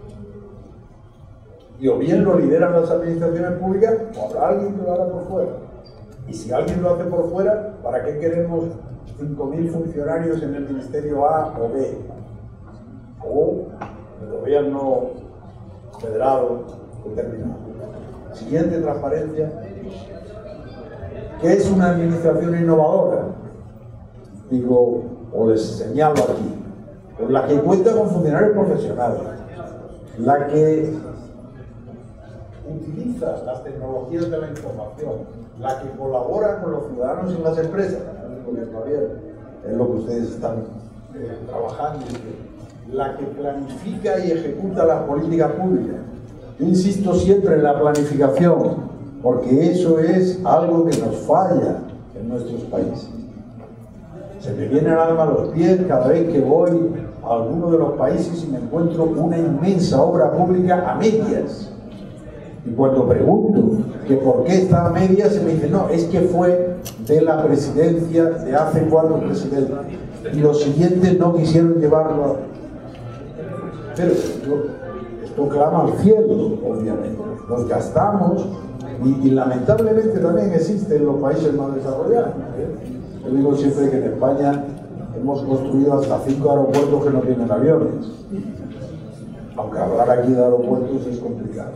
Y o bien lo lideran las administraciones públicas, o habrá alguien que lo haga por fuera. Y si alguien lo hace por fuera, ¿para qué queremos 5.000 funcionarios en el Ministerio A o B? O el gobierno federal determinado. Siguiente transparencia. ¿Qué es una administración innovadora? Digo, o les señalo aquí. Pues la que cuenta con funcionarios profesionales, la que utiliza las tecnologías de la información, la que colabora con los ciudadanos en las empresas, es lo que ustedes están trabajando, la que planifica y ejecuta las políticas públicas. Yo insisto siempre en la planificación, porque eso es algo que nos falla en nuestros países. Se me viene el alma a los pies cada vez que voy a alguno de los países y me encuentro una inmensa obra pública a medias. Y cuando pregunto que por qué está a medias, se me dice, no, es que fue de la presidencia de hace 4 presidentes. Y los siguientes no quisieron llevarlo a... Pero esto clama al cielo, obviamente. Nos gastamos y lamentablemente también existe en los países más desarrollados. Yo digo siempre que en España hemos construido hasta 5 aeropuertos que no tienen aviones. Aunque hablar aquí de aeropuertos es complicado.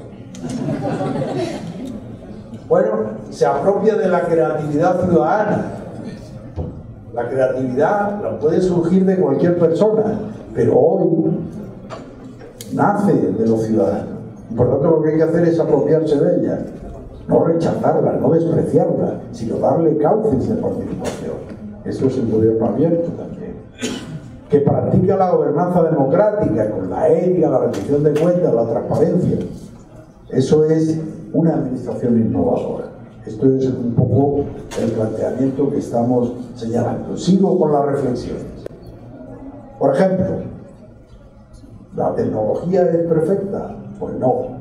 Bueno, se apropia de la creatividad ciudadana. La creatividad la puede surgir de cualquier persona, pero hoy nace de los ciudadanos. Y por tanto lo que hay que hacer es apropiarse de ella. No rechazarla, no despreciarla, sino darle cauces de participación. Eso es el gobierno abierto también. Que practica la gobernanza democrática con la ética, la rendición de cuentas, la transparencia. Eso es una administración innovadora. Esto es un poco el planteamiento que estamos señalando. Sigo con las reflexiones. Por ejemplo, ¿la tecnología es perfecta? Pues no.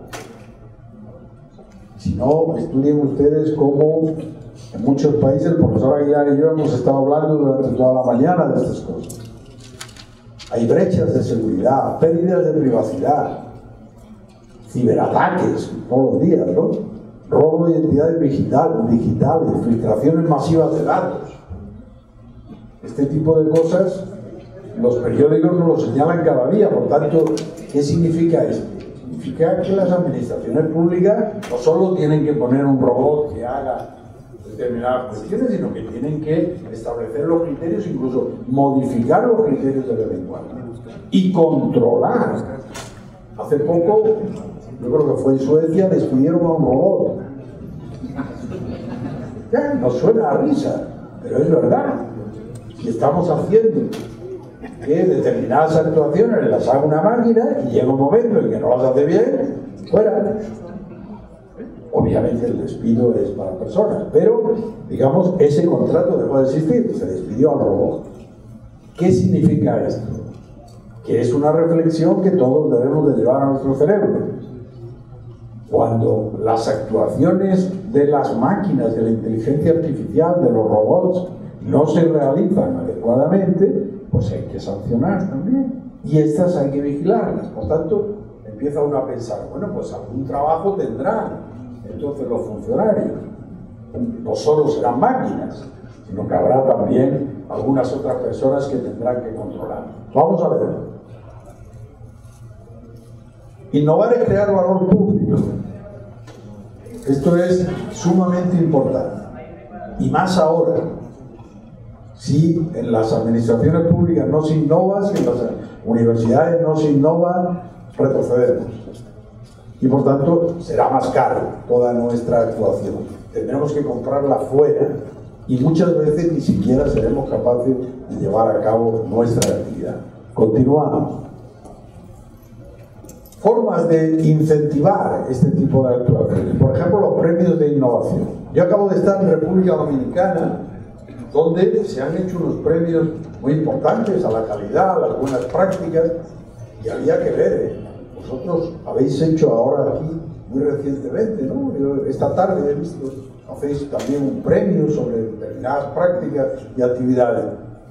Si no, estudien ustedes cómo en muchos países, el profesor Aguilar y yo hemos estado hablando durante toda la mañana de estas cosas. Hay brechas de seguridad, pérdidas de privacidad, ciberataques todos los días, ¿no? Robo de identidades digitales, filtraciones masivas de datos. Este tipo de cosas los periódicos nos lo señalan cada día. Por tanto, ¿qué significa esto? Significa que las administraciones públicas no solo tienen que poner un robot que haga determinadas cuestiones, sino que tienen que establecer los criterios, incluso modificar los criterios de vez en cuando y controlar. Hace poco, yo creo que fue en Suecia, despidieron a un robot. Ya, nos suena a risa, pero es verdad. Si estamos haciendo que determinadas actuaciones las haga una máquina y llega un momento en que no las hace bien, fuera. Obviamente el despido es para personas, pero digamos ese contrato dejó de existir, se despidió al robot. ¿Qué significa esto? Que es una reflexión que todos debemos de llevar a nuestro cerebro. Cuando las actuaciones de las máquinas, de la inteligencia artificial, de los robots, no se realizan adecuadamente, pues hay que sancionar también. Y estas hay que vigilarlas. Por tanto, empieza uno a pensar, bueno, pues algún trabajo tendrán entonces los funcionarios. No solo serán máquinas, sino que habrá también algunas otras personas que tendrán que controlar. Vamos a ver. Innovar es crear valor público. Esto es sumamente importante. Y más ahora. Si en las administraciones públicas no se innova, si en las universidades no se innova, retrocedemos. Y por tanto será más caro toda nuestra actuación. Tendremos que comprarla fuera y muchas veces ni siquiera seremos capaces de llevar a cabo nuestra actividad. Continuamos. Formas de incentivar este tipo de actuaciones. Por ejemplo, los premios de innovación. Yo acabo de estar en República Dominicana, donde se han hecho unos premios muy importantes a la calidad, a las buenas prácticas, y había que ver, vosotros habéis hecho ahora aquí, muy recientemente, ¿no? Yo esta tarde he visto, hacéis también un premio sobre determinadas prácticas y actividades.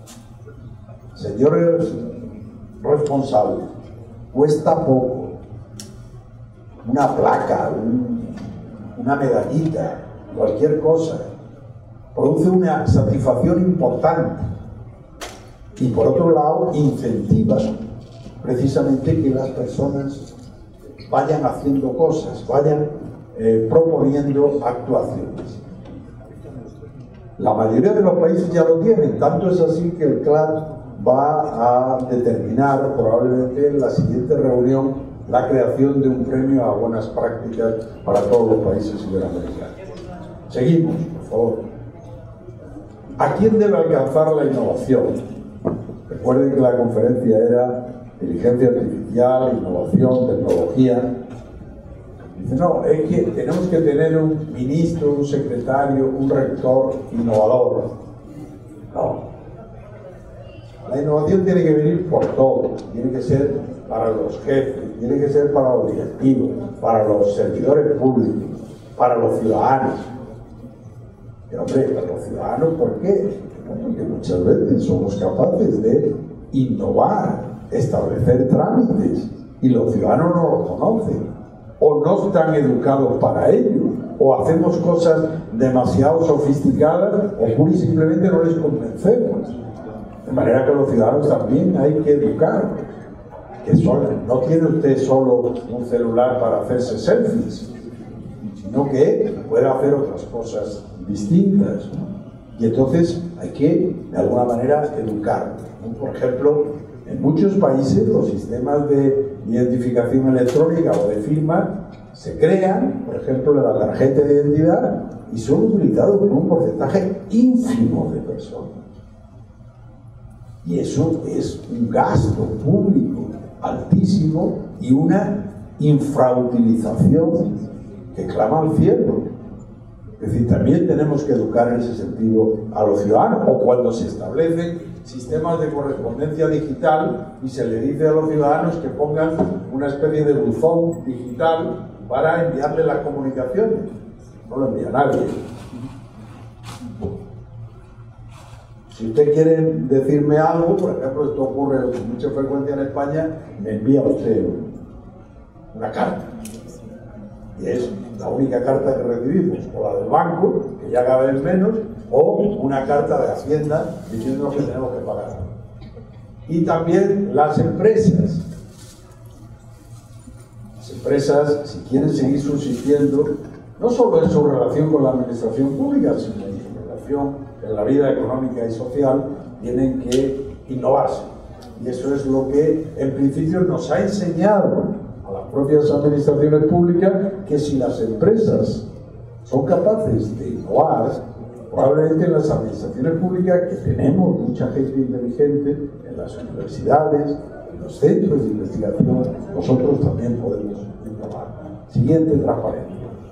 Señores responsables, cuesta poco, una placa, una medallita, cualquier cosa, produce una satisfacción importante y por otro lado incentiva precisamente que las personas vayan haciendo cosas, vayan proponiendo actuaciones. La mayoría de los países ya lo tienen, tanto es así que el CLAD va a determinar probablemente en la siguiente reunión la creación de un premio a buenas prácticas para todos los países iberoamericanos. Seguimos, por favor. ¿A quién debe alcanzar la innovación? Recuerden que la conferencia era inteligencia artificial, innovación, tecnología. Dice, no, es que tenemos que tener un ministro, un secretario, un rector innovador. No. La innovación tiene que venir por todo, tiene que ser para los jefes, tiene que ser para los directivos, para los servidores públicos, para los ciudadanos. Pero hombre, para los ciudadanos, ¿por qué? Porque muchas veces somos capaces de innovar, establecer trámites, y los ciudadanos no lo conocen, o no están educados para ello, o hacemos cosas demasiado sofisticadas, o pura y simplemente no les convencemos. De manera que los ciudadanos también hay que educar. Que no tiene usted solo un celular para hacerse selfies, sino que puede hacer otras cosas distintas, ¿no? Y entonces hay que, de alguna manera, educar, ¿no? Por ejemplo, en muchos países los sistemas de identificación electrónica o de firma se crean, por ejemplo, de la tarjeta de identidad, y son utilizados por un porcentaje ínfimo de personas. Y eso es un gasto público altísimo y una infrautilización que clama al cielo. Es decir, también tenemos que educar en ese sentido a los ciudadanos, o cuando se establecen sistemas de correspondencia digital y se le dice a los ciudadanos que pongan una especie de buzón digital para enviarle las comunicaciones. No lo envía nadie. Si usted quiere decirme algo, por ejemplo, esto ocurre con mucha frecuencia en España, me envía usted una carta. Y es la única carta que recibimos, o la del banco, que ya cada vez menos, o una carta de Hacienda diciéndonos que tenemos que pagar. Y también las empresas. Las empresas, si quieren seguir subsistiendo, no solo en su relación con la administración pública, sino en su relación en la vida económica y social, tienen que innovarse. Y eso es lo que en principio nos ha enseñado a las propias administraciones públicas, que si las empresas son capaces de innovar, probablemente en las administraciones públicas, que tenemos mucha gente inteligente, en las universidades, en los centros de investigación, nosotros también podemos innovar. Siguiente transparencia.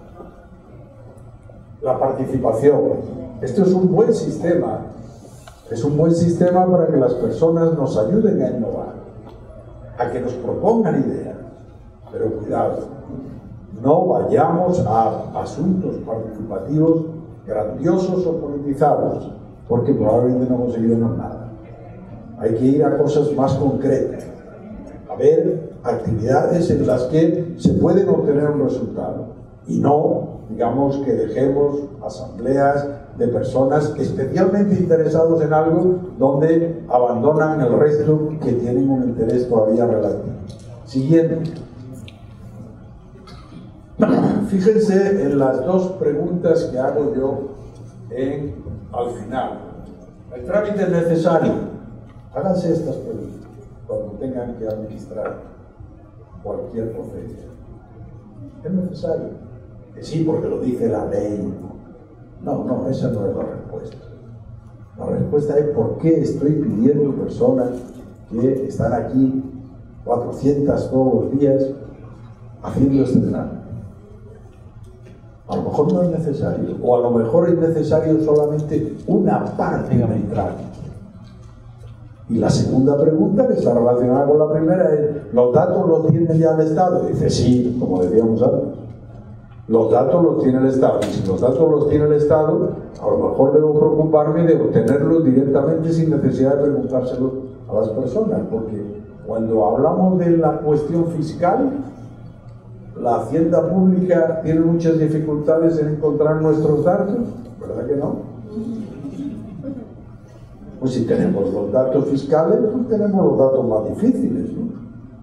La participación. Esto es un buen sistema. Es un buen sistema para que las personas nos ayuden a innovar, a que nos propongan ideas. Pero cuidado, no vayamos a asuntos participativos grandiosos o politizados, porque probablemente no conseguiremos nada. Hay que ir a cosas más concretas, a ver actividades en las que se pueden obtener un resultado, y no, digamos, que dejemos asambleas de personas especialmente interesados en algo donde abandonan el resto que tienen un interés todavía relativo. Siguiente. Fíjense en las dos preguntas que hago yo al final. ¿El trámite es necesario? Háganse estas preguntas cuando tengan que administrar cualquier procedimiento. ¿Es necesario? Que sí, porque lo dice la ley. No, esa no es la respuesta. La respuesta es por qué estoy pidiendo personas que están aquí 400 todos los días haciendo este trámite. A lo mejor no es necesario, o a lo mejor es necesario solamente una parte del trámite. Y la segunda pregunta, que está relacionada con la primera, es: ¿los datos los tiene ya el Estado? Y dice, sí, como decíamos antes. Los datos los tiene el Estado. Y si los datos los tiene el Estado, a lo mejor debo preocuparme de obtenerlos directamente sin necesidad de preguntárselos a las personas. Porque cuando hablamos de la cuestión fiscal, la Hacienda Pública tiene muchas dificultades en encontrar nuestros datos, ¿verdad que no? Pues si tenemos los datos fiscales, pues tenemos los datos más difíciles, ¿no?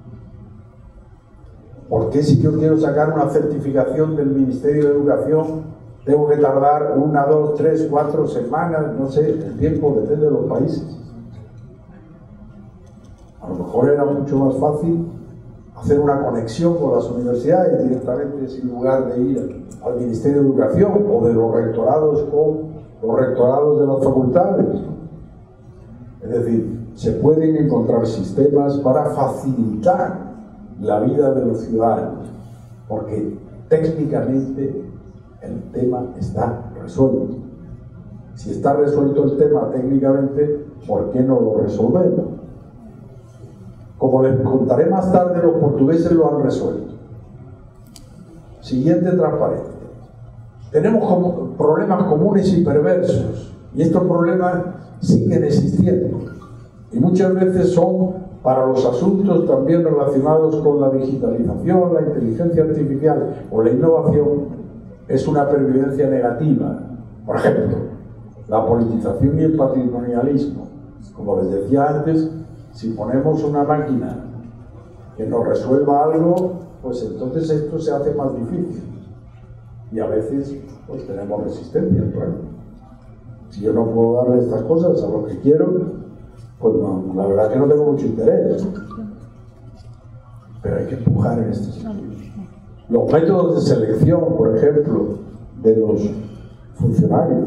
¿Por qué si yo quiero sacar una certificación del Ministerio de Educación tengo que tardar 1, 2, 3, 4 semanas? No sé, el tiempo depende de los países. A lo mejor era mucho más fácil hacer una conexión con las universidades directamente, sin lugar de ir al Ministerio de Educación o de los rectorados con los rectorados de las facultades. Es decir, se pueden encontrar sistemas para facilitar la vida de los ciudadanos, porque técnicamente el tema está resuelto. Si está resuelto el tema técnicamente, ¿por qué no lo resolvemos? Como les contaré más tarde, los portugueses lo han resuelto. Siguiente transparencia. Tenemos problemas comunes y perversos, y estos problemas siguen existiendo. Y muchas veces son para los asuntos también relacionados con la digitalización, la inteligencia artificial o la innovación, es una pervivencia negativa. Por ejemplo, la politización y el patrimonialismo. Como les decía antes, si ponemos una máquina que nos resuelva algo, pues entonces esto se hace más difícil. Y a veces pues tenemos resistencia, claro. Si yo no puedo darle estas cosas a lo que quiero, pues no, la verdad es que no tengo mucho interés. Pero hay que empujar en este sentido. Los métodos de selección, por ejemplo, de los funcionarios.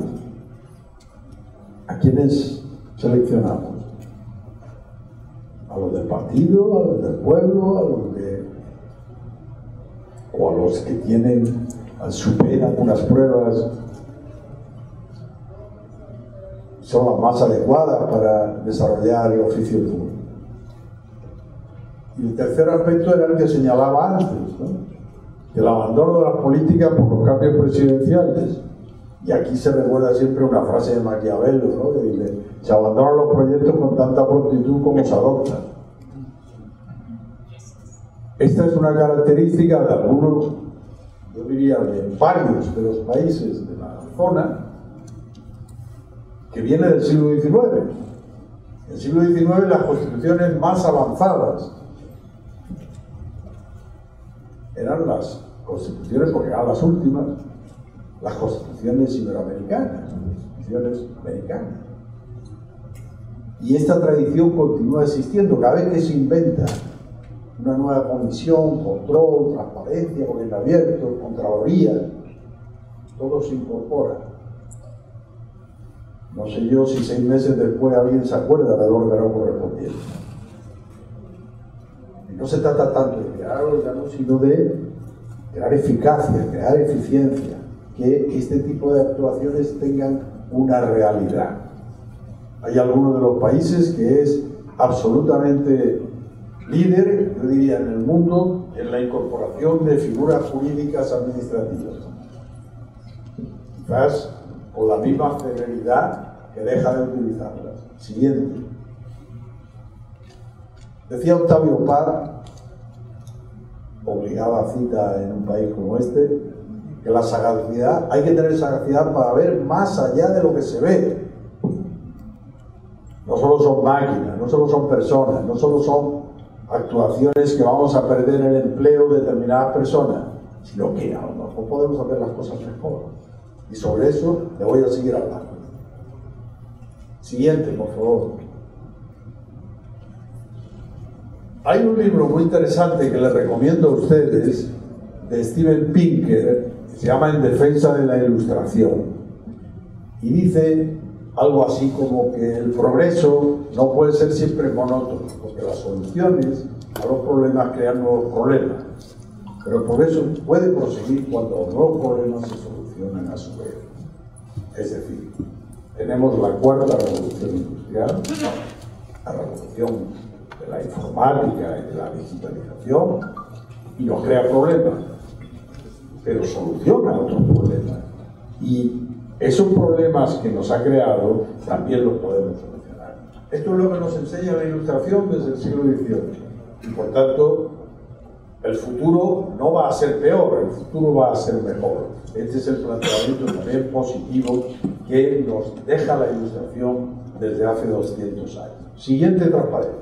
¿A quiénes seleccionamos? ¿A los del partido, a los del pueblo, o a los que tienen, superan unas pruebas, son las más adecuadas para desarrollar el oficio público? Y el tercer aspecto era el que señalaba antes, ¿no? El abandono de las políticas por los cambios presidenciales. Y aquí se recuerda siempre una frase de Maquiavelo, ¿no? Que dice: se abandonan los proyectos con tanta prontitud como se adoptan. Esta es una característica de algunos, yo diría de varios de los países de la zona, que viene del siglo XIX. En el siglo XIX las constituciones más avanzadas eran las constituciones, porque eran las últimas, las constituciones iberoamericanas, las constituciones americanas. Y esta tradición continúa existiendo. Cada vez que se inventa una nueva comisión, control, transparencia, gobierno abierto, contraloría, todo se incorpora. No sé yo si 6 meses después alguien se acuerda del órgano correspondiente. Y no se trata tanto de crear órganos, sino de crear eficacia, crear eficiencia, que este tipo de actuaciones tengan una realidad. Hay algunos de los países que es absolutamente líder, yo diría, en el mundo en la incorporación de figuras jurídicas administrativas. Quizás con la misma celeridad que deja de utilizarlas. Siguiente. Decía Octavio Paz, obligada cita en un país como este, que la sagacidad, hay que tener sagacidad para ver más allá de lo que se ve. No solo son máquinas, no solo son personas, no solo son actuaciones que vamos a perder el empleo de determinadas personas, sino que a lo mejor podemos hacer las cosas mejor. Y sobre eso le voy a seguir hablando. Siguiente, por favor. Hay un libro muy interesante que les recomiendo a ustedes, de Steven Pinker, que se llama En defensa de la ilustración. Y dice algo así como que el progreso no puede ser siempre monótono, porque las soluciones a los problemas crean nuevos problemas. Pero el progreso puede proseguir cuando los nuevos problemas se solucionan a su vez. Es decir, tenemos la cuarta revolución industrial, la revolución de la informática y de la digitalización, y nos crea problemas, pero soluciona otros problemas. Y esos problemas que nos ha creado también los podemos solucionar. Esto es lo que nos enseña la ilustración desde el siglo XVIII. Y por tanto, el futuro no va a ser peor, el futuro va a ser mejor. Este es el planteamiento también positivo que nos deja la ilustración desde hace 200 años. Siguiente transparencia.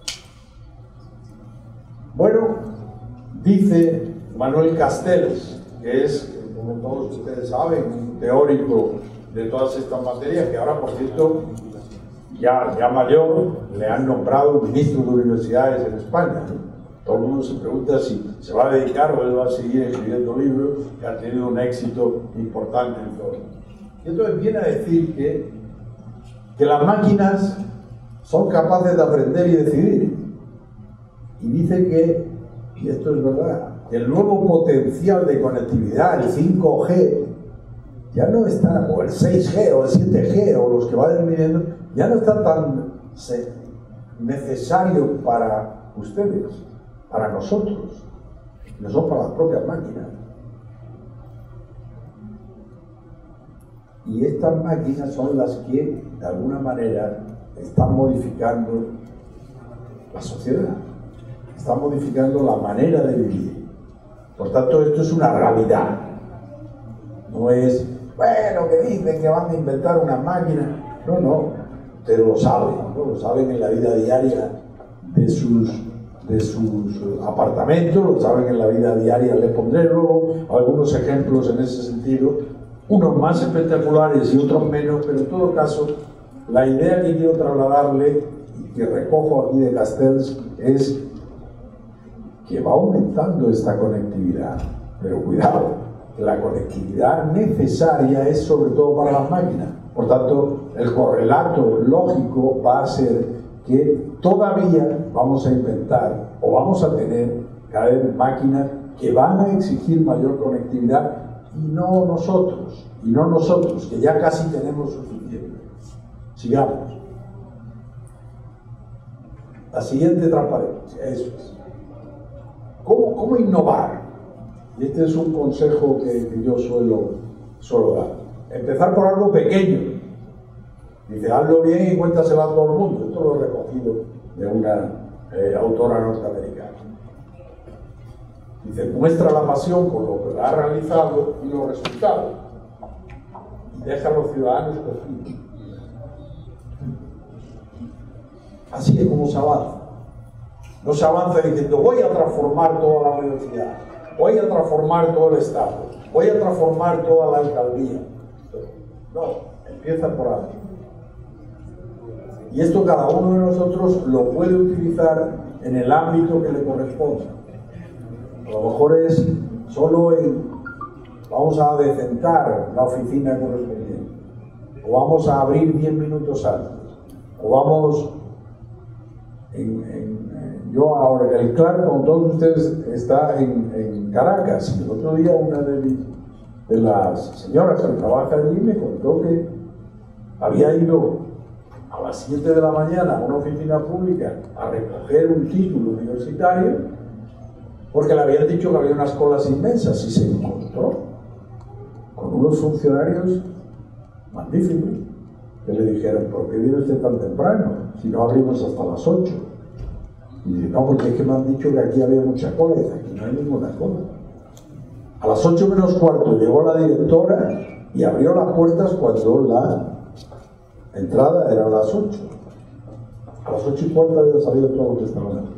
Bueno, dice Manuel Castells, que es, como todos ustedes saben, un teórico de todas estas materias, que ahora, por cierto, ya mayor, le han nombrado ministro de universidades en España, ¿no? Todo el mundo se pregunta si se va a dedicar o él va a seguir escribiendo libros que han tenido un éxito importante en todo. Y entonces viene a decir que las máquinas son capaces de aprender y decidir. Y dice que, y esto es verdad, que el nuevo potencial de conectividad, el 5G, ya no está, o el 6G, o el 7G, o los que vayan viniendo, ya no está tan necesario para ustedes, para nosotros, no son para las propias máquinas. Y estas máquinas son las que, de alguna manera, están modificando la sociedad, están modificando la manera de vivir. Por tanto, esto es una realidad. No es, bueno, que dicen que van a inventar una máquina. No, no, ustedes lo saben, ¿no? Lo saben en la vida diaria de sus apartamentos, lo saben en la vida diaria. Les pondré luego algunos ejemplos en ese sentido, unos más espectaculares y otros menos, pero en todo caso, la idea que quiero trasladarle y que recojo aquí de Castells es que va aumentando esta conectividad, pero cuidado, la conectividad necesaria es sobre todo para las máquinas. Por tanto, el correlato lógico va a ser que todavía vamos a inventar o vamos a tener cada vez máquinas que van a exigir mayor conectividad y no nosotros, que ya casi tenemos suficiente. Sigamos. La siguiente transparencia, eso es. ¿Cómo innovar? Y este es un consejo que yo suelo dar. Empezar por algo pequeño. Dice, hazlo bien y cuéntaselo a todo el mundo. Esto lo he recogido de una autora norteamericana. Dice, muestra la pasión por lo que ha realizado y los resultados. Y deja a los ciudadanos decidir. Así es como se avanza. No se avanza diciendo, voy a transformar toda la universidad, voy a transformar todo el Estado, voy a transformar toda la alcaldía. No, empieza por ahí. Y esto cada uno de nosotros lo puede utilizar en el ámbito que le corresponda. A lo mejor es solo vamos a decentar la oficina correspondiente, o vamos a abrir 10 minutos antes, o vamos yo ahora, el CLAC, con todos ustedes, está en Caracas. El otro día una de las señoras que trabaja allí me contó que había ido a las 7 de la mañana a una oficina pública a recoger un título universitario porque le habían dicho que había unas colas inmensas y se encontró con unos funcionarios magníficos que le dijeron, ¿por qué viene usted tan temprano? Si no abrimos hasta las 8. Y dice, no, porque es que me han dicho que aquí había mucha cola, y aquí no hay ninguna cola. A las 8 menos cuarto llegó la directora y abrió las puertas cuando la entrada era a las 8. A las 8 y cuarto había salido todo lo que estaba aquí.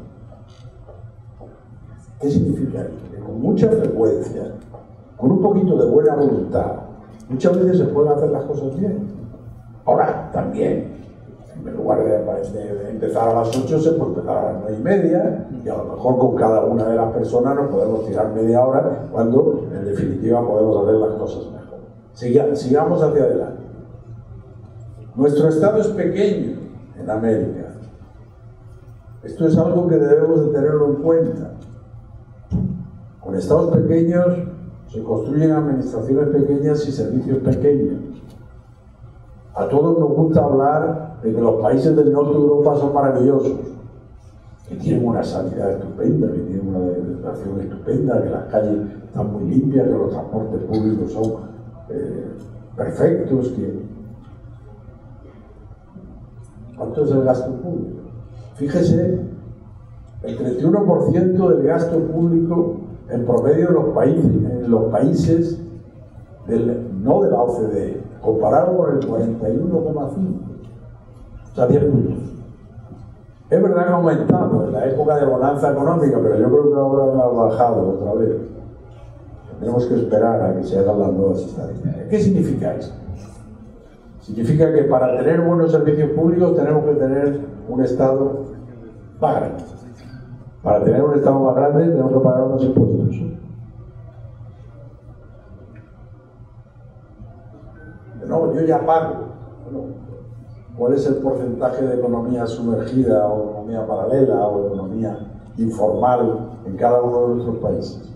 ¿Qué significa esto? Que con mucha frecuencia, con un poquito de buena voluntad, muchas veces se pueden hacer las cosas bien. Ahora, también, en lugar de empezar a las 8, se puede empezar a las 9:30, y a lo mejor con cada una de las personas nos podemos tirar media hora, cuando en definitiva podemos hacer las cosas mejor. Sigamos hacia adelante. Nuestro estado es pequeño en América. Esto es algo que debemos de tenerlo en cuenta. Con estados pequeños se construyen administraciones pequeñas y servicios pequeños. A todos nos gusta hablar de que los países del norte de Europa son maravillosos, que tienen una sanidad estupenda, que tienen una educación estupenda, que las calles están muy limpias, que los transportes públicos son perfectos. ¿Cuánto es el gasto público? Fíjese, el 31% del gasto público en promedio en los países no de la OCDE, comparado con el 41,5, o sea, 10 puntos. Es verdad que ha aumentado en la época de bonanza económica, pero yo creo que ahora ha bajado otra vez. Tenemos que esperar a que se hagan las nuevas estadísticas. ¿Qué significa esto? Significa que para tener buenos servicios públicos tenemos que tener un Estado más grande. Para tener un Estado más grande tenemos que pagar unos impuestos. No, yo ya pago. Bueno, ¿cuál es el porcentaje de economía sumergida o economía paralela o economía informal en cada uno de nuestros países?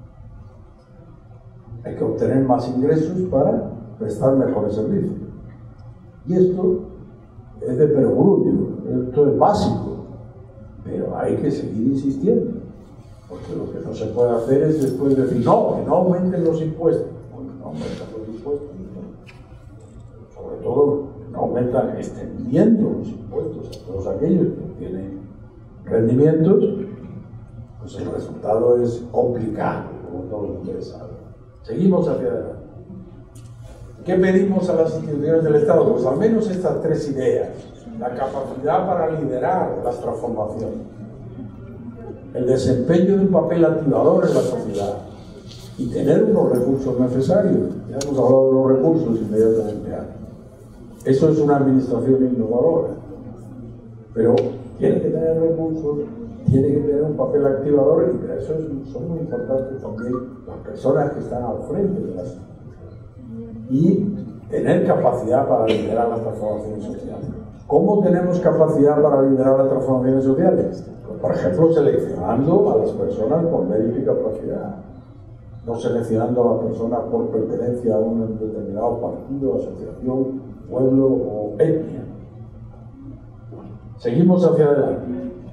Hay que obtener más ingresos para prestar mejores servicios. Y esto es de perogrullo, esto es básico, pero hay que seguir insistiendo, porque lo que no se puede hacer es después decir, no, que no aumenten los impuestos. Bueno, no aumentan los impuestos, ¿no? Sobre todo, no aumentan extendiendo los impuestos a todos aquellos que tienen rendimientos, pues el resultado es complicado, como todos ustedes saben. Seguimos hacia adelante. ¿Qué pedimos a las instituciones del Estado? Pues al menos estas tres ideas. La capacidad para liderar las transformaciones, el desempeño de un papel activador en la sociedad y tener unos recursos necesarios. Ya hemos hablado de los recursos inmediatamente antes. Eso es una administración innovadora. Pero tiene que tener recursos, tiene que tener un papel activador y para eso son muy importantes también las personas que están al frente de las instituciones. Y tener capacidad para liderar las transformaciones sociales. ¿Cómo tenemos capacidad para liderar las transformaciones sociales? Pues, por ejemplo, seleccionando a las personas por mérito y capacidad, no seleccionando a las personas por pertenencia a un determinado partido, asociación, pueblo o etnia. Seguimos hacia adelante.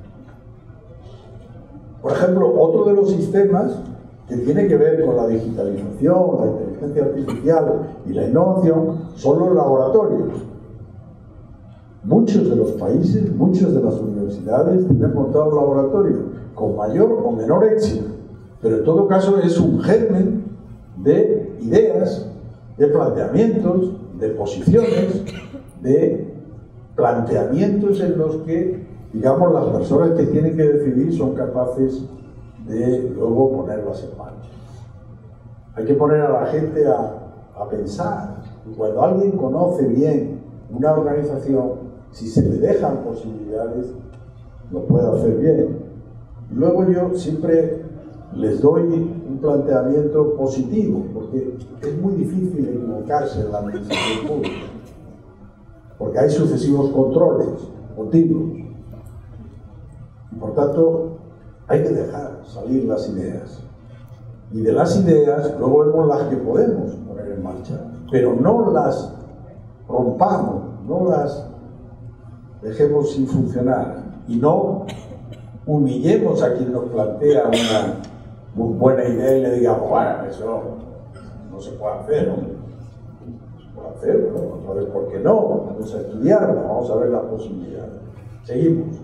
Por ejemplo, otro de los sistemas que tiene que ver con la digitalización, la inteligencia artificial y la innovación son los laboratorios. Muchos de los países, muchas de las universidades tienen montado laboratorios con mayor o menor éxito, pero en todo caso es un germen de ideas, de planteamientos, de posiciones, de planteamientos en los que, digamos, las personas que tienen que decidir son capaces de luego ponerlas en marcha. Hay que poner a la gente a pensar. Y cuando alguien conoce bien una organización, si se le dejan posibilidades, lo puede hacer bien. Y luego yo siempre les doy un planteamiento positivo, porque es muy difícil equivocarse en la administración pública, porque hay sucesivos controles continuos. Y por tanto, hay que dejar salir las ideas. Y de las ideas, luego vemos las que podemos poner en marcha. Pero no las rompamos, no las dejemos sin funcionar. Y no humillemos a quien nos plantea una muy buena idea y le digamos, bueno, eso no se puede hacer, ¿no? Se puede hacer, ¿no? Vamos a ver por qué no, vamos a estudiarla, vamos a ver las posibilidades. Seguimos.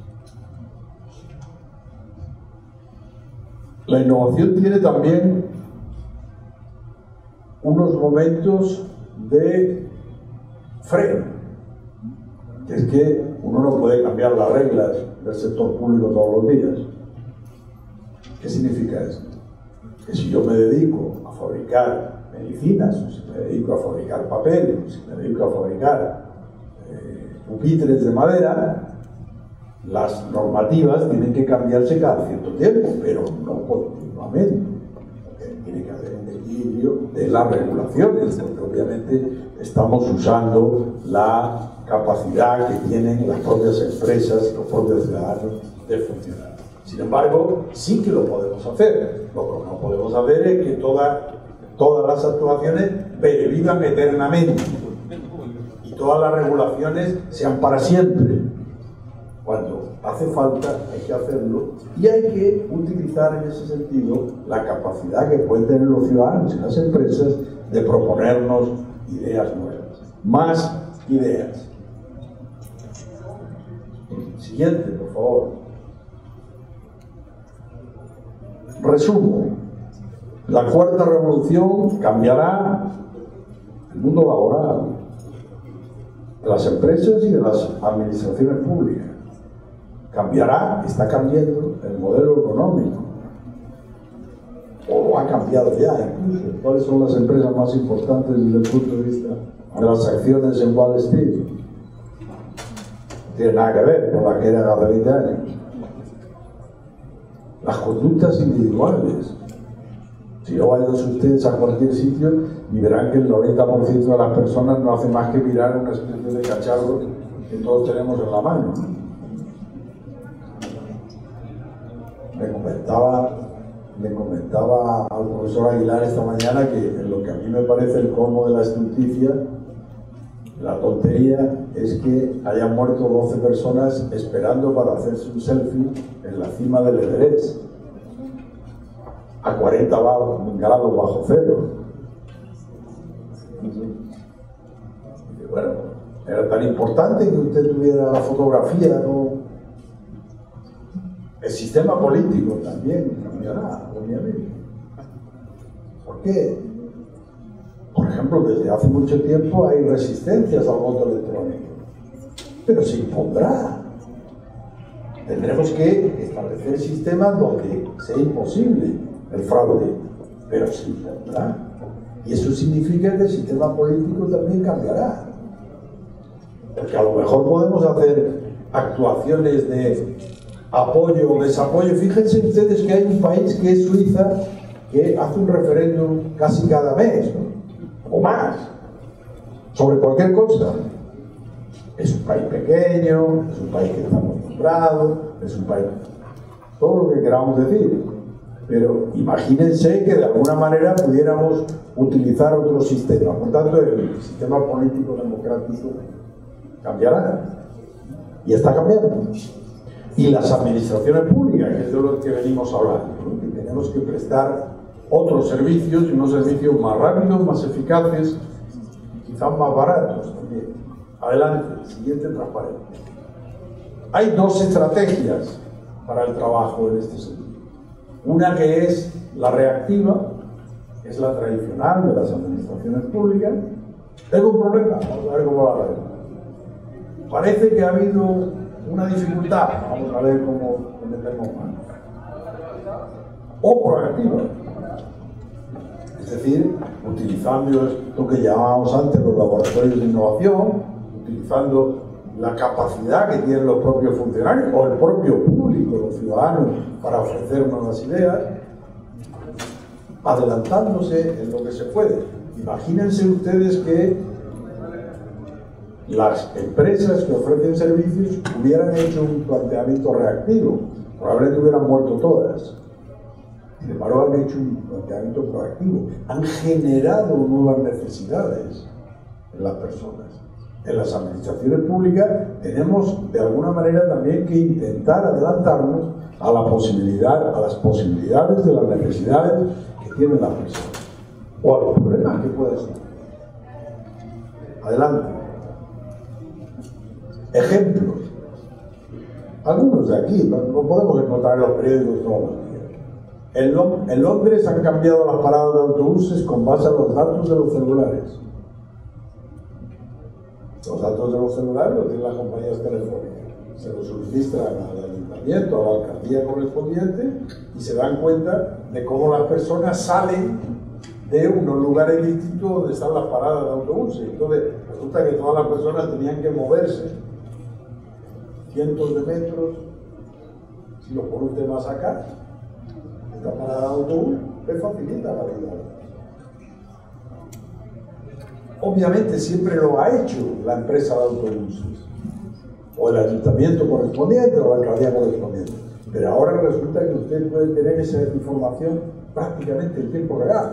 La innovación tiene también unos momentos de freno, que es que uno no puede cambiar las reglas del sector público todos los días. ¿Qué significa esto? Que si yo me dedico a fabricar medicinas, si me dedico a fabricar papel, si me dedico a fabricar pupitres de madera, las normativas tienen que cambiarse cada cierto tiempo, pero no continuamente. Tiene que haber un equilibrio de las regulaciones, porque obviamente estamos usando la capacidad que tienen las propias empresas, los propios ciudadanos de funcionar. Sin embargo, sí que lo podemos hacer. Lo que no podemos hacer es que todas las actuaciones pervivan eternamente y todas las regulaciones sean para siempre. Cuando hace falta hay que hacerlo y hay que utilizar en ese sentido la capacidad que pueden tener los ciudadanos y las empresas de proponernos ideas nuevas. Más ideas. Siguiente, por favor. Resumo. La cuarta revolución cambiará el mundo laboral, de las empresas y de las administraciones públicas. Cambiará, está cambiando el modelo económico, o lo ha cambiado ya incluso. ¿Cuáles son las empresas más importantes desde el punto de vista de las acciones en Wall Street? No tiene nada que ver con la que eran hace 20 años. las conductas individuales. Si no, vayan ustedes a cualquier sitio y verán que el 90% de las personas no hace más que mirar una especie de cacharro que todos tenemos en la mano. Le comentaba al profesor Aguilar esta mañana que en lo que a mí me parece el colmo de la estulticia, la tontería, es que hayan muerto 12 personas esperando para hacerse un selfie en la cima del Everest, a 40 grados bajo cero. Y bueno, era tan importante que usted tuviera la fotografía, ¿no? El sistema político también cambiará, obviamente. ¿Por qué? Por ejemplo, desde hace mucho tiempo hay resistencias al voto electrónico, pero se impondrá. Tendremos que establecer sistemas donde sea imposible el fraude, pero se impondrá. Y eso significa que el sistema político también cambiará. Porque a lo mejor podemos hacer actuaciones de apoyo o desapoyo. Fíjense ustedes que hay un país que es Suiza que hace un referéndum casi cada mes, ¿no? O más, sobre cualquier cosa. Es un país pequeño, es un país que está acostumbrado, es un país, todo lo que queramos decir. Pero imagínense que de alguna manera pudiéramos utilizar otro sistema. Por tanto, el sistema político democrático cambiará. Y está cambiando. Y las administraciones públicas, que es de lo que venimos hablando, ¿no? Que tenemos que prestar otros servicios, y unos servicios más rápidos, más eficaces, y quizás más baratos también. Adelante, siguiente transparente. Hay dos estrategias para el trabajo en este sentido. Una que es la reactiva, que es la tradicional de las administraciones públicas. Tengo un problema, vamos a ver cómo la arreglo. Parece que ha habido una dificultad, vamos a ver cómo metemos mano. O proactiva, es decir, utilizando esto que llamábamos antes los laboratorios de innovación, utilizando la capacidad que tienen los propios funcionarios o el propio público, los ciudadanos, para ofrecer nuevas ideas, adelantándose en lo que se puede. Imagínense ustedes que las empresas que ofrecen servicios hubieran hecho un planteamiento reactivo, probablemente hubieran muerto todas. Sin embargo, han hecho un planteamiento proactivo, han generado nuevas necesidades en las personas. En las administraciones públicas tenemos de alguna manera también que intentar adelantarnos a las posibilidades de las necesidades que tienen las personas o a los problemas que pueden ser. Adelante. Ejemplos. Algunos de aquí, lo podemos encontrar en los periódicos todos los días. En Londres han cambiado las paradas de autobuses con base a los datos de los celulares. Los datos de los celulares los tienen las compañías telefónicas. Se los suministran al ayuntamiento, a la alcaldía correspondiente y se dan cuenta de cómo las personas salen de unos lugares distintos donde están las paradas de autobuses. Entonces, resulta que todas las personas tenían que moverse cientos de metros. Si lo pone usted más acá, esta parada de autobús le facilita la vida. Obviamente siempre lo ha hecho la empresa de autobuses, o el ayuntamiento correspondiente, o la alcaldía correspondiente. Pero ahora resulta que usted puede tener esa información prácticamente en tiempo real.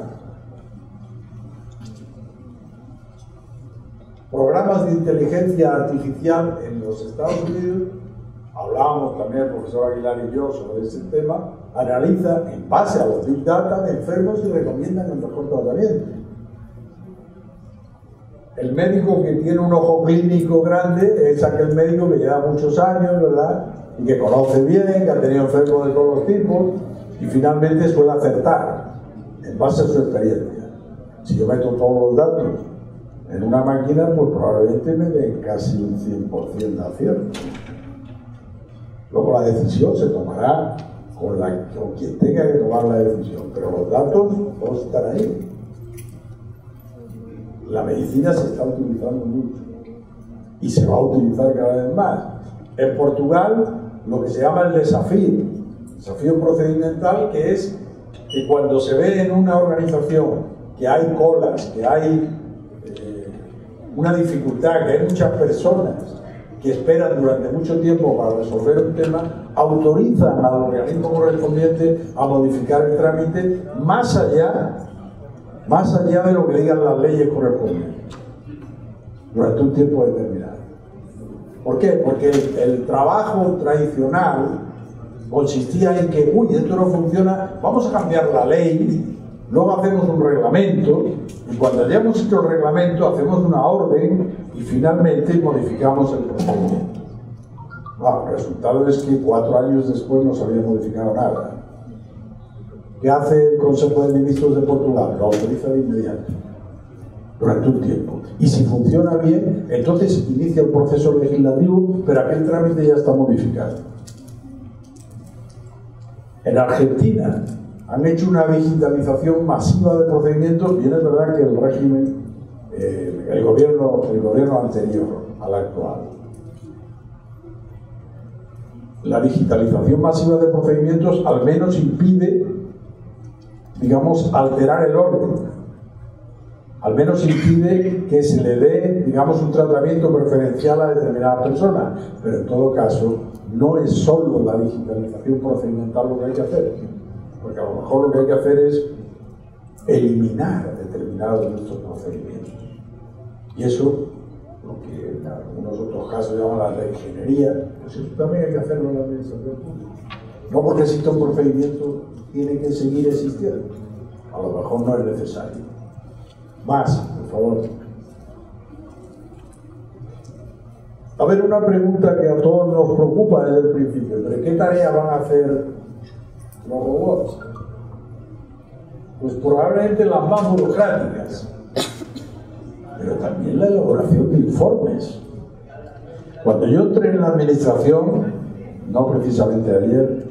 Programas de inteligencia artificial en los Estados Unidos, hablábamos también el profesor Aguilar y yo sobre ese tema, analiza en base a los Big Data de enfermos y recomiendan el mejor tratamiento. El médico que tiene un ojo clínico grande es aquel médico que lleva muchos años, ¿verdad? Y que conoce bien, que ha tenido enfermos de todos los tipos y finalmente suele acertar en base a su experiencia. Si yo meto todos los datos en una máquina, pues probablemente me den casi un 100% de acierto. Luego la decisión se tomará con quien tenga que tomar la decisión, pero los datos todos están ahí. La medicina se está utilizando mucho y se va a utilizar cada vez más. En Portugal, lo que se llama el desafío Desafío procedimental, que es que cuando se ve en una organización que hay colas, que hay una dificultad, que hay muchas personas que esperan durante mucho tiempo para resolver un tema, autorizan al organismo correspondiente a modificar el trámite más allá de lo que digan las leyes correspondientes, durante un tiempo determinado. ¿Por qué? Porque el trabajo tradicional consistía en que, uy, esto no funciona, vamos a cambiar la ley, luego hacemos un reglamento, y cuando hayamos hecho el reglamento hacemos una orden y finalmente modificamos el procedimiento. Bueno, el resultado es que 4 años después no se había modificado nada. ¿Qué hace el Consejo de Ministros de Portugal? Lo autoriza de inmediato, durante un tiempo. Y si funciona bien, entonces inicia el proceso legislativo, pero aquel trámite ya está modificado. En Argentina han hecho una digitalización masiva de procedimientos, y es verdad que el régimen, el gobierno anterior al actual, la digitalización masiva de procedimientos al menos impide, digamos, alterar el orden, al menos impide que se le dé, digamos, un tratamiento preferencial a determinadas personas, pero en todo caso no es solo la digitalización procedimental lo que hay que hacer, porque a lo mejor lo que hay que hacer es eliminar determinados de nuestros procedimientos. Y eso, lo que en algunos otros casos llaman la reingeniería, pues eso también hay que hacerlo en la administración pública. No porque exista un procedimiento tiene que seguir existiendo. A lo mejor no es necesario. Más, por favor. A ver, una pregunta que a todos nos preocupa desde el principio. ¿Pero qué tarea van a hacer los robots? Pues probablemente las más burocráticas, pero también la elaboración de informes. Cuando yo entré en la administración, no precisamente ayer,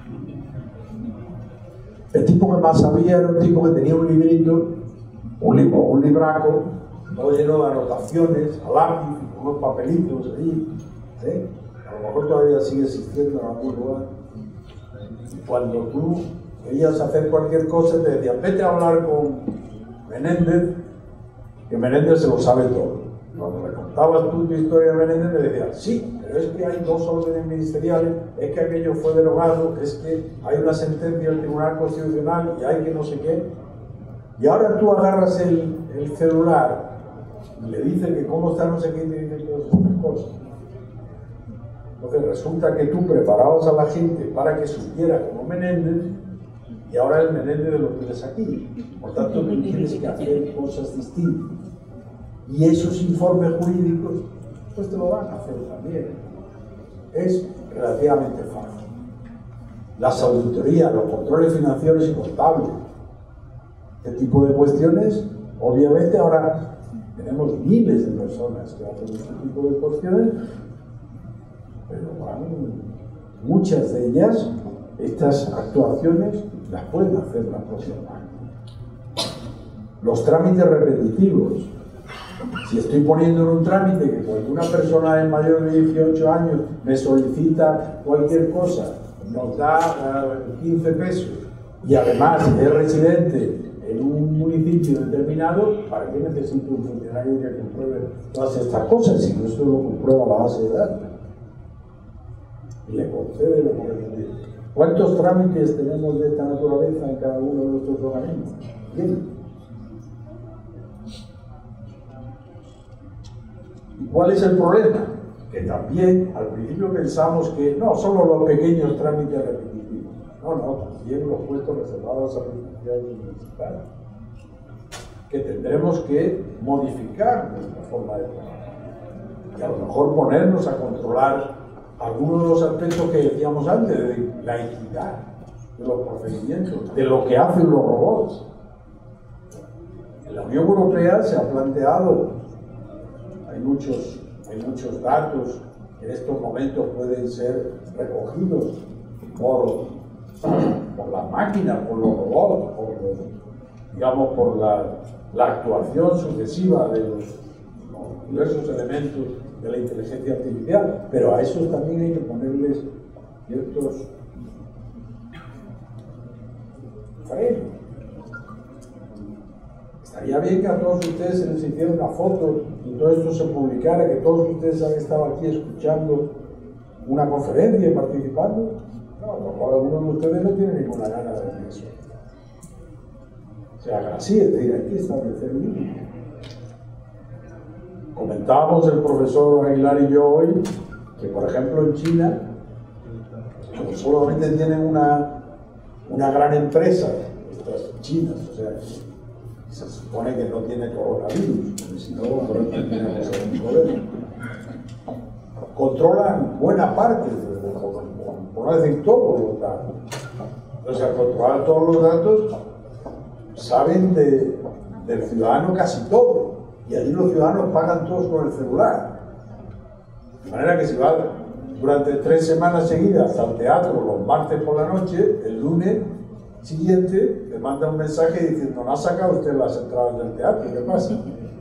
el tipo que más sabía era un tipo que tenía un librito, un libraco, todo lleno de anotaciones, a lápiz, unos papelitos ahí, ¿sí? A lo mejor todavía sigue existiendo en algún lugar. Y cuando tú querías hacer cualquier cosa, te decían, vete a hablar con Menéndez, que Menéndez se lo sabe todo. Cuando le contabas tú tu historia de Menéndez, te decían, sí, pero es que hay 2 órdenes ministeriales, es que aquello fue derogado, es que hay una sentencia del Tribunal Constitucional y hay que no sé qué. Y ahora tú agarras el celular y le dices que cómo está no sé qué y te dice todas esas cosas. Entonces resulta que tú preparabas a la gente para que supiera como Menéndez y ahora el Menéndez lo tienes aquí. Por tanto, tú tienes que hacer cosas distintas. Y esos informes jurídicos, pues te lo van a hacer también. Es relativamente fácil. Las auditorías, los controles financieros y contables, este tipo de cuestiones, obviamente ahora tenemos miles de personas que hacen este tipo de cuestiones, pero muchas de ellas, estas actuaciones, las pueden hacer la propia máquina. Los trámites repetitivos. Si estoy poniendo en un trámite que cuando una persona de mayor de 18 años me solicita cualquier cosa, nos da 15 pesos y además es residente en un municipio determinado, ¿para qué necesito un funcionario que compruebe todas estas cosas? Si no, esto lo comprueba la base de datos y le concede lo que necesita. ¿Cuántos trámites tenemos de esta naturaleza en cada uno de nuestros organismos? Bien. ¿Y cuál es el problema? Que también al principio pensamos que no, solo los pequeños trámites repetitivos. No, también los puestos reservados a beneficiarios universitarios. Que tendremos que modificar nuestra forma de trabajar. Y a lo mejor ponernos a controlar algunos de los aspectos que decíamos antes, de la equidad de los procedimientos, de lo que hacen los robots. En la Unión Europea se ha planteado. Hay muchos datos que en estos momentos pueden ser recogidos por las máquinas, por los robots, por la actuación sucesiva de los diversos elementos de la inteligencia artificial, pero a esos también hay que ponerles freno. Estaría bien que a todos ustedes se les hiciera una foto y todo esto se publicara, que todos ustedes han estado aquí escuchando una conferencia y participando. No, a lo mejor algunos de ustedes no tienen ninguna gana de hacer eso. Se haga así, es decir, hay que establecer límites. Comentábamos el profesor Aguilar y yo hoy que, por ejemplo, en China, como solamente tienen una gran empresa, estas chinas, o sea, se supone que no tiene coronavirus, porque si no, tendríamos algún problema. Controlan buena parte, por no decir todos los datos. Entonces, al controlar todos los datos, saben del ciudadano casi todo. Y allí los ciudadanos pagan todos con el celular. De manera que si va durante 3 semanas seguidas al teatro los martes por la noche, el lunes siguiente le manda un mensaje diciendo: ¿no ha sacado usted las entradas del teatro? ¿Qué pasa?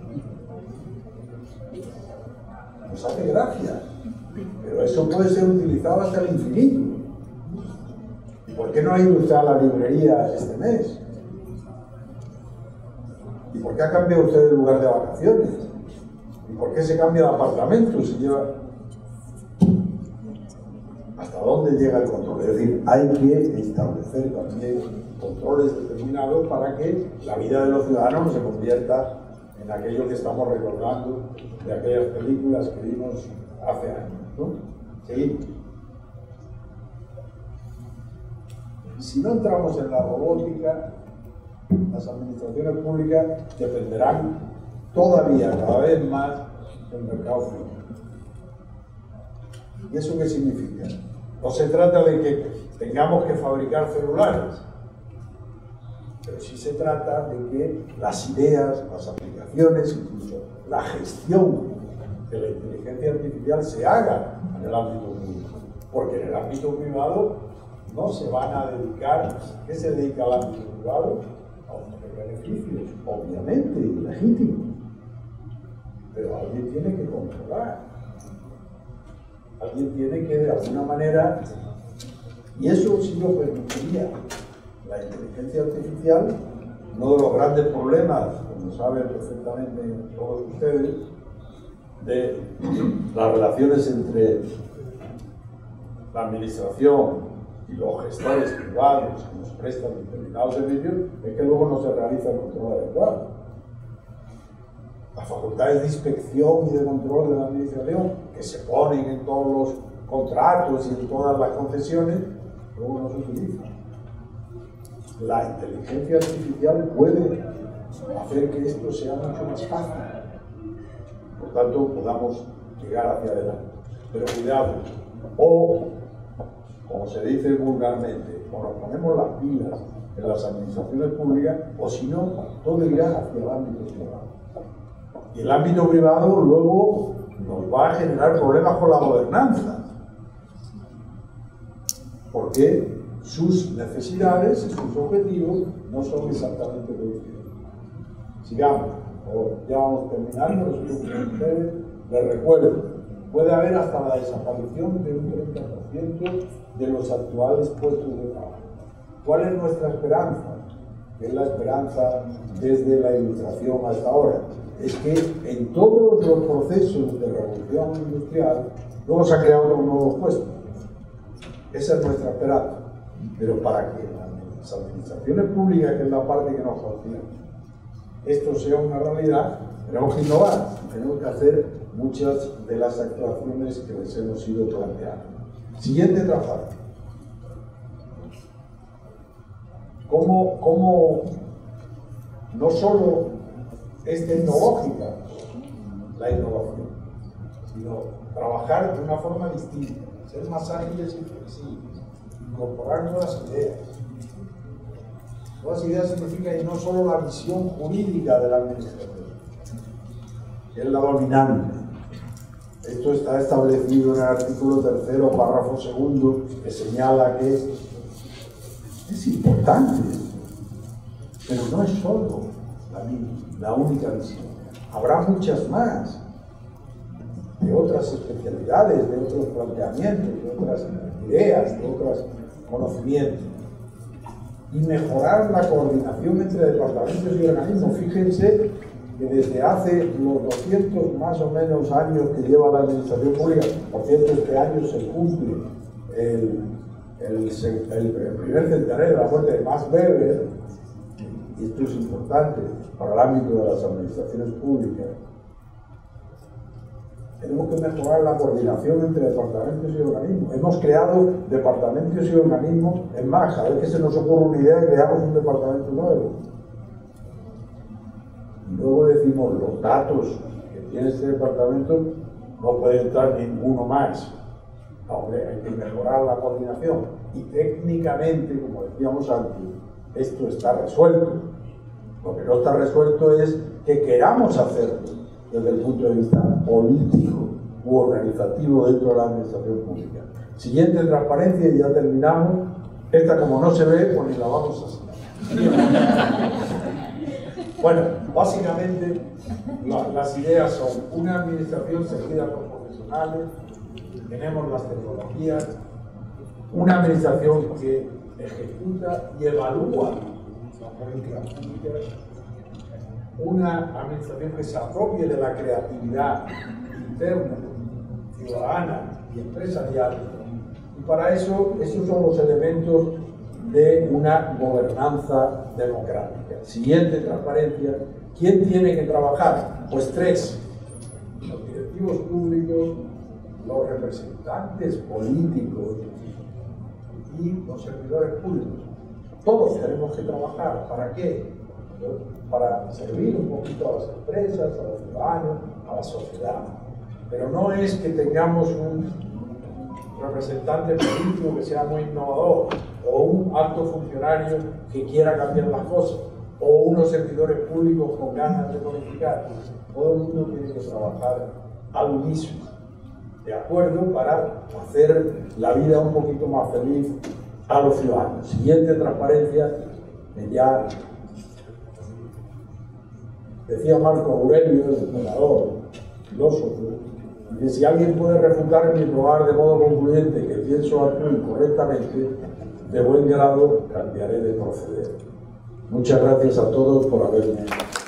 Nos hace gracia. Pero eso puede ser utilizado hasta el infinito. ¿Y por qué no ha ido usted a la librería este mes? ¿Y por qué ha cambiado usted de lugar de vacaciones? ¿Y por qué se cambia de apartamento? Si lleva... ¿Hasta dónde llega el control? Es decir, hay que establecer también controles determinados para que la vida de los ciudadanos no se convierta en aquello que estamos recordando de aquellas películas que vimos hace años, ¿no? Seguimos. Si no entramos en la robótica, las administraciones públicas dependerán todavía cada vez más del mercado final. ¿Y eso qué significa? No se trata de que tengamos que fabricar celulares, pero sí se trata de que las ideas, las aplicaciones, incluso la gestión de la inteligencia artificial se haga en el ámbito público, porque en el ámbito privado no se van a dedicar. ¿Qué se dedica al ámbito privado? A obtener beneficios, obviamente, ilegítimos, pero alguien tiene que controlar, alguien tiene que de alguna manera, y eso sí lo permitiría la inteligencia artificial. Uno de los grandes problemas, como saben perfectamente todos ustedes, de las relaciones entre la administración y los gestores privados que nos prestan determinados servicios, es que luego no se realiza el control adecuado. Las facultades de inspección y de control de la administración, que se ponen en todos los contratos y en todas las concesiones, luego no se utilizan. La inteligencia artificial puede hacer que esto sea mucho más fácil, por tanto podamos llegar hacia adelante. Pero cuidado, o como se dice vulgarmente, o nos ponemos las pilas en las administraciones públicas, o si no, todo irá hacia el ámbito privado. Y el ámbito privado luego nos va a generar problemas con la gobernanza, porque sus necesidades y sus objetivos no son exactamente los mismos. Sigamos, ya vamos terminando. Les recuerdo, puede haber hasta la desaparición de un 30% de los actuales puestos de trabajo. ¿Cuál es nuestra esperanza? Que es la esperanza desde la Ilustración hasta ahora. Es que en todos los procesos de revolución industrial luego se ha creado un nuevo puesto. Esa es nuestra esperanza. Pero para que las administraciones públicas, que es la parte que nos concierne, esto sea una realidad, tenemos que innovar, tenemos que hacer muchas de las actuaciones que les hemos ido planteando. Siguiente trabajo. ¿Cómo no solo es tecnológica la innovación, sino trabajar de una forma distinta, ser más ágiles y flexibles, incorporar nuevas ideas? Nuevas ideas significa y no solo la visión jurídica de la administración, que es la dominante. Esto está establecido en el artículo 3º, párrafo 2, que señala que es importante, pero no es solo la única visión. Habrá muchas más, de otras especialidades, de otros planteamientos, de otras ideas, de otros conocimientos. y mejorar la coordinación entre departamentos y organismos. Fíjense que desde hace los 200 más o menos años que lleva la administración pública, por cierto, este año se cumple el primer centenario de la muerte de Max Weber, y esto es importante para el ámbito de las administraciones públicas. Tenemos que mejorar la coordinación entre departamentos y organismos. Hemos creado departamentos y organismos. Es más, cada vez que se nos ocurre una idea, creamos un departamento nuevo. Y luego decimos, los datos que tiene este departamento no puede entrar ninguno más. No, hombre, hay que mejorar la coordinación. Y técnicamente, como decíamos antes, esto está resuelto. Lo que no está resuelto es que queramos hacerlo desde el punto de vista político u organizativo dentro de la administración pública. Siguiente, transparencia, y ya terminamos. Esta, como no se ve, pues ni la vamos a hacer. Bueno, básicamente las ideas son una administración servida por profesionales, tenemos las tecnologías, una administración que ejecuta y evalúa la política pública, una administración que se apropie de la creatividad interna, ciudadana y empresarial. Y para eso, esos son los elementos de una gobernanza democrática. Siguiente, transparencia. ¿Quién tiene que trabajar? Pues tres: los directivos públicos, los representantes políticos y los servidores públicos. Todos tenemos que trabajar. ¿Para qué? Para servir un poquito a las empresas, a los ciudadanos, a la sociedad. Pero no es que tengamos un representante político que sea muy innovador, o un alto funcionario que quiera cambiar las cosas, o unos servidores públicos con ganas de modificar. Todo el mundo tiene que trabajar al unísono, ¿de acuerdo? Para hacer la vida un poquito más feliz a los ciudadanos. Siguiente, transparencia, que ya decía Marco Aurelio, el fundador, filósofo, que si alguien puede refutar en mi probar de modo concluyente que pienso actuar incorrectamente, de buen grado cambiaré de proceder. Muchas gracias a todos por haberme.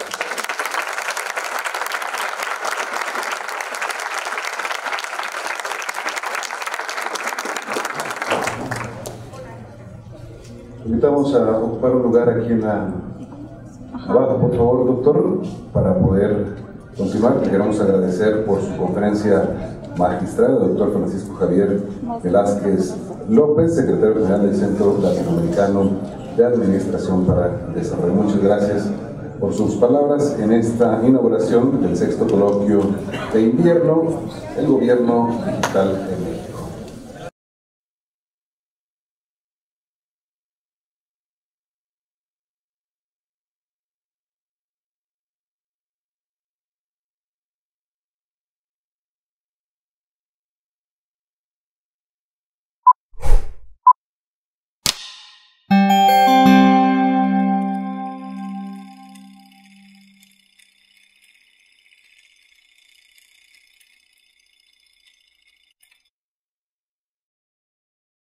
Invitamos a ocupar un lugar aquí en la abajo, por favor, doctor, para poder continuar. Le queremos agradecer por su conferencia magistral, el doctor Francisco Javier Velázquez López, secretario general del Centro Latinoamericano de Administración para el Desarrollo. Muchas gracias por sus palabras en esta inauguración del 6º coloquio de invierno, el Gobierno Digital en México.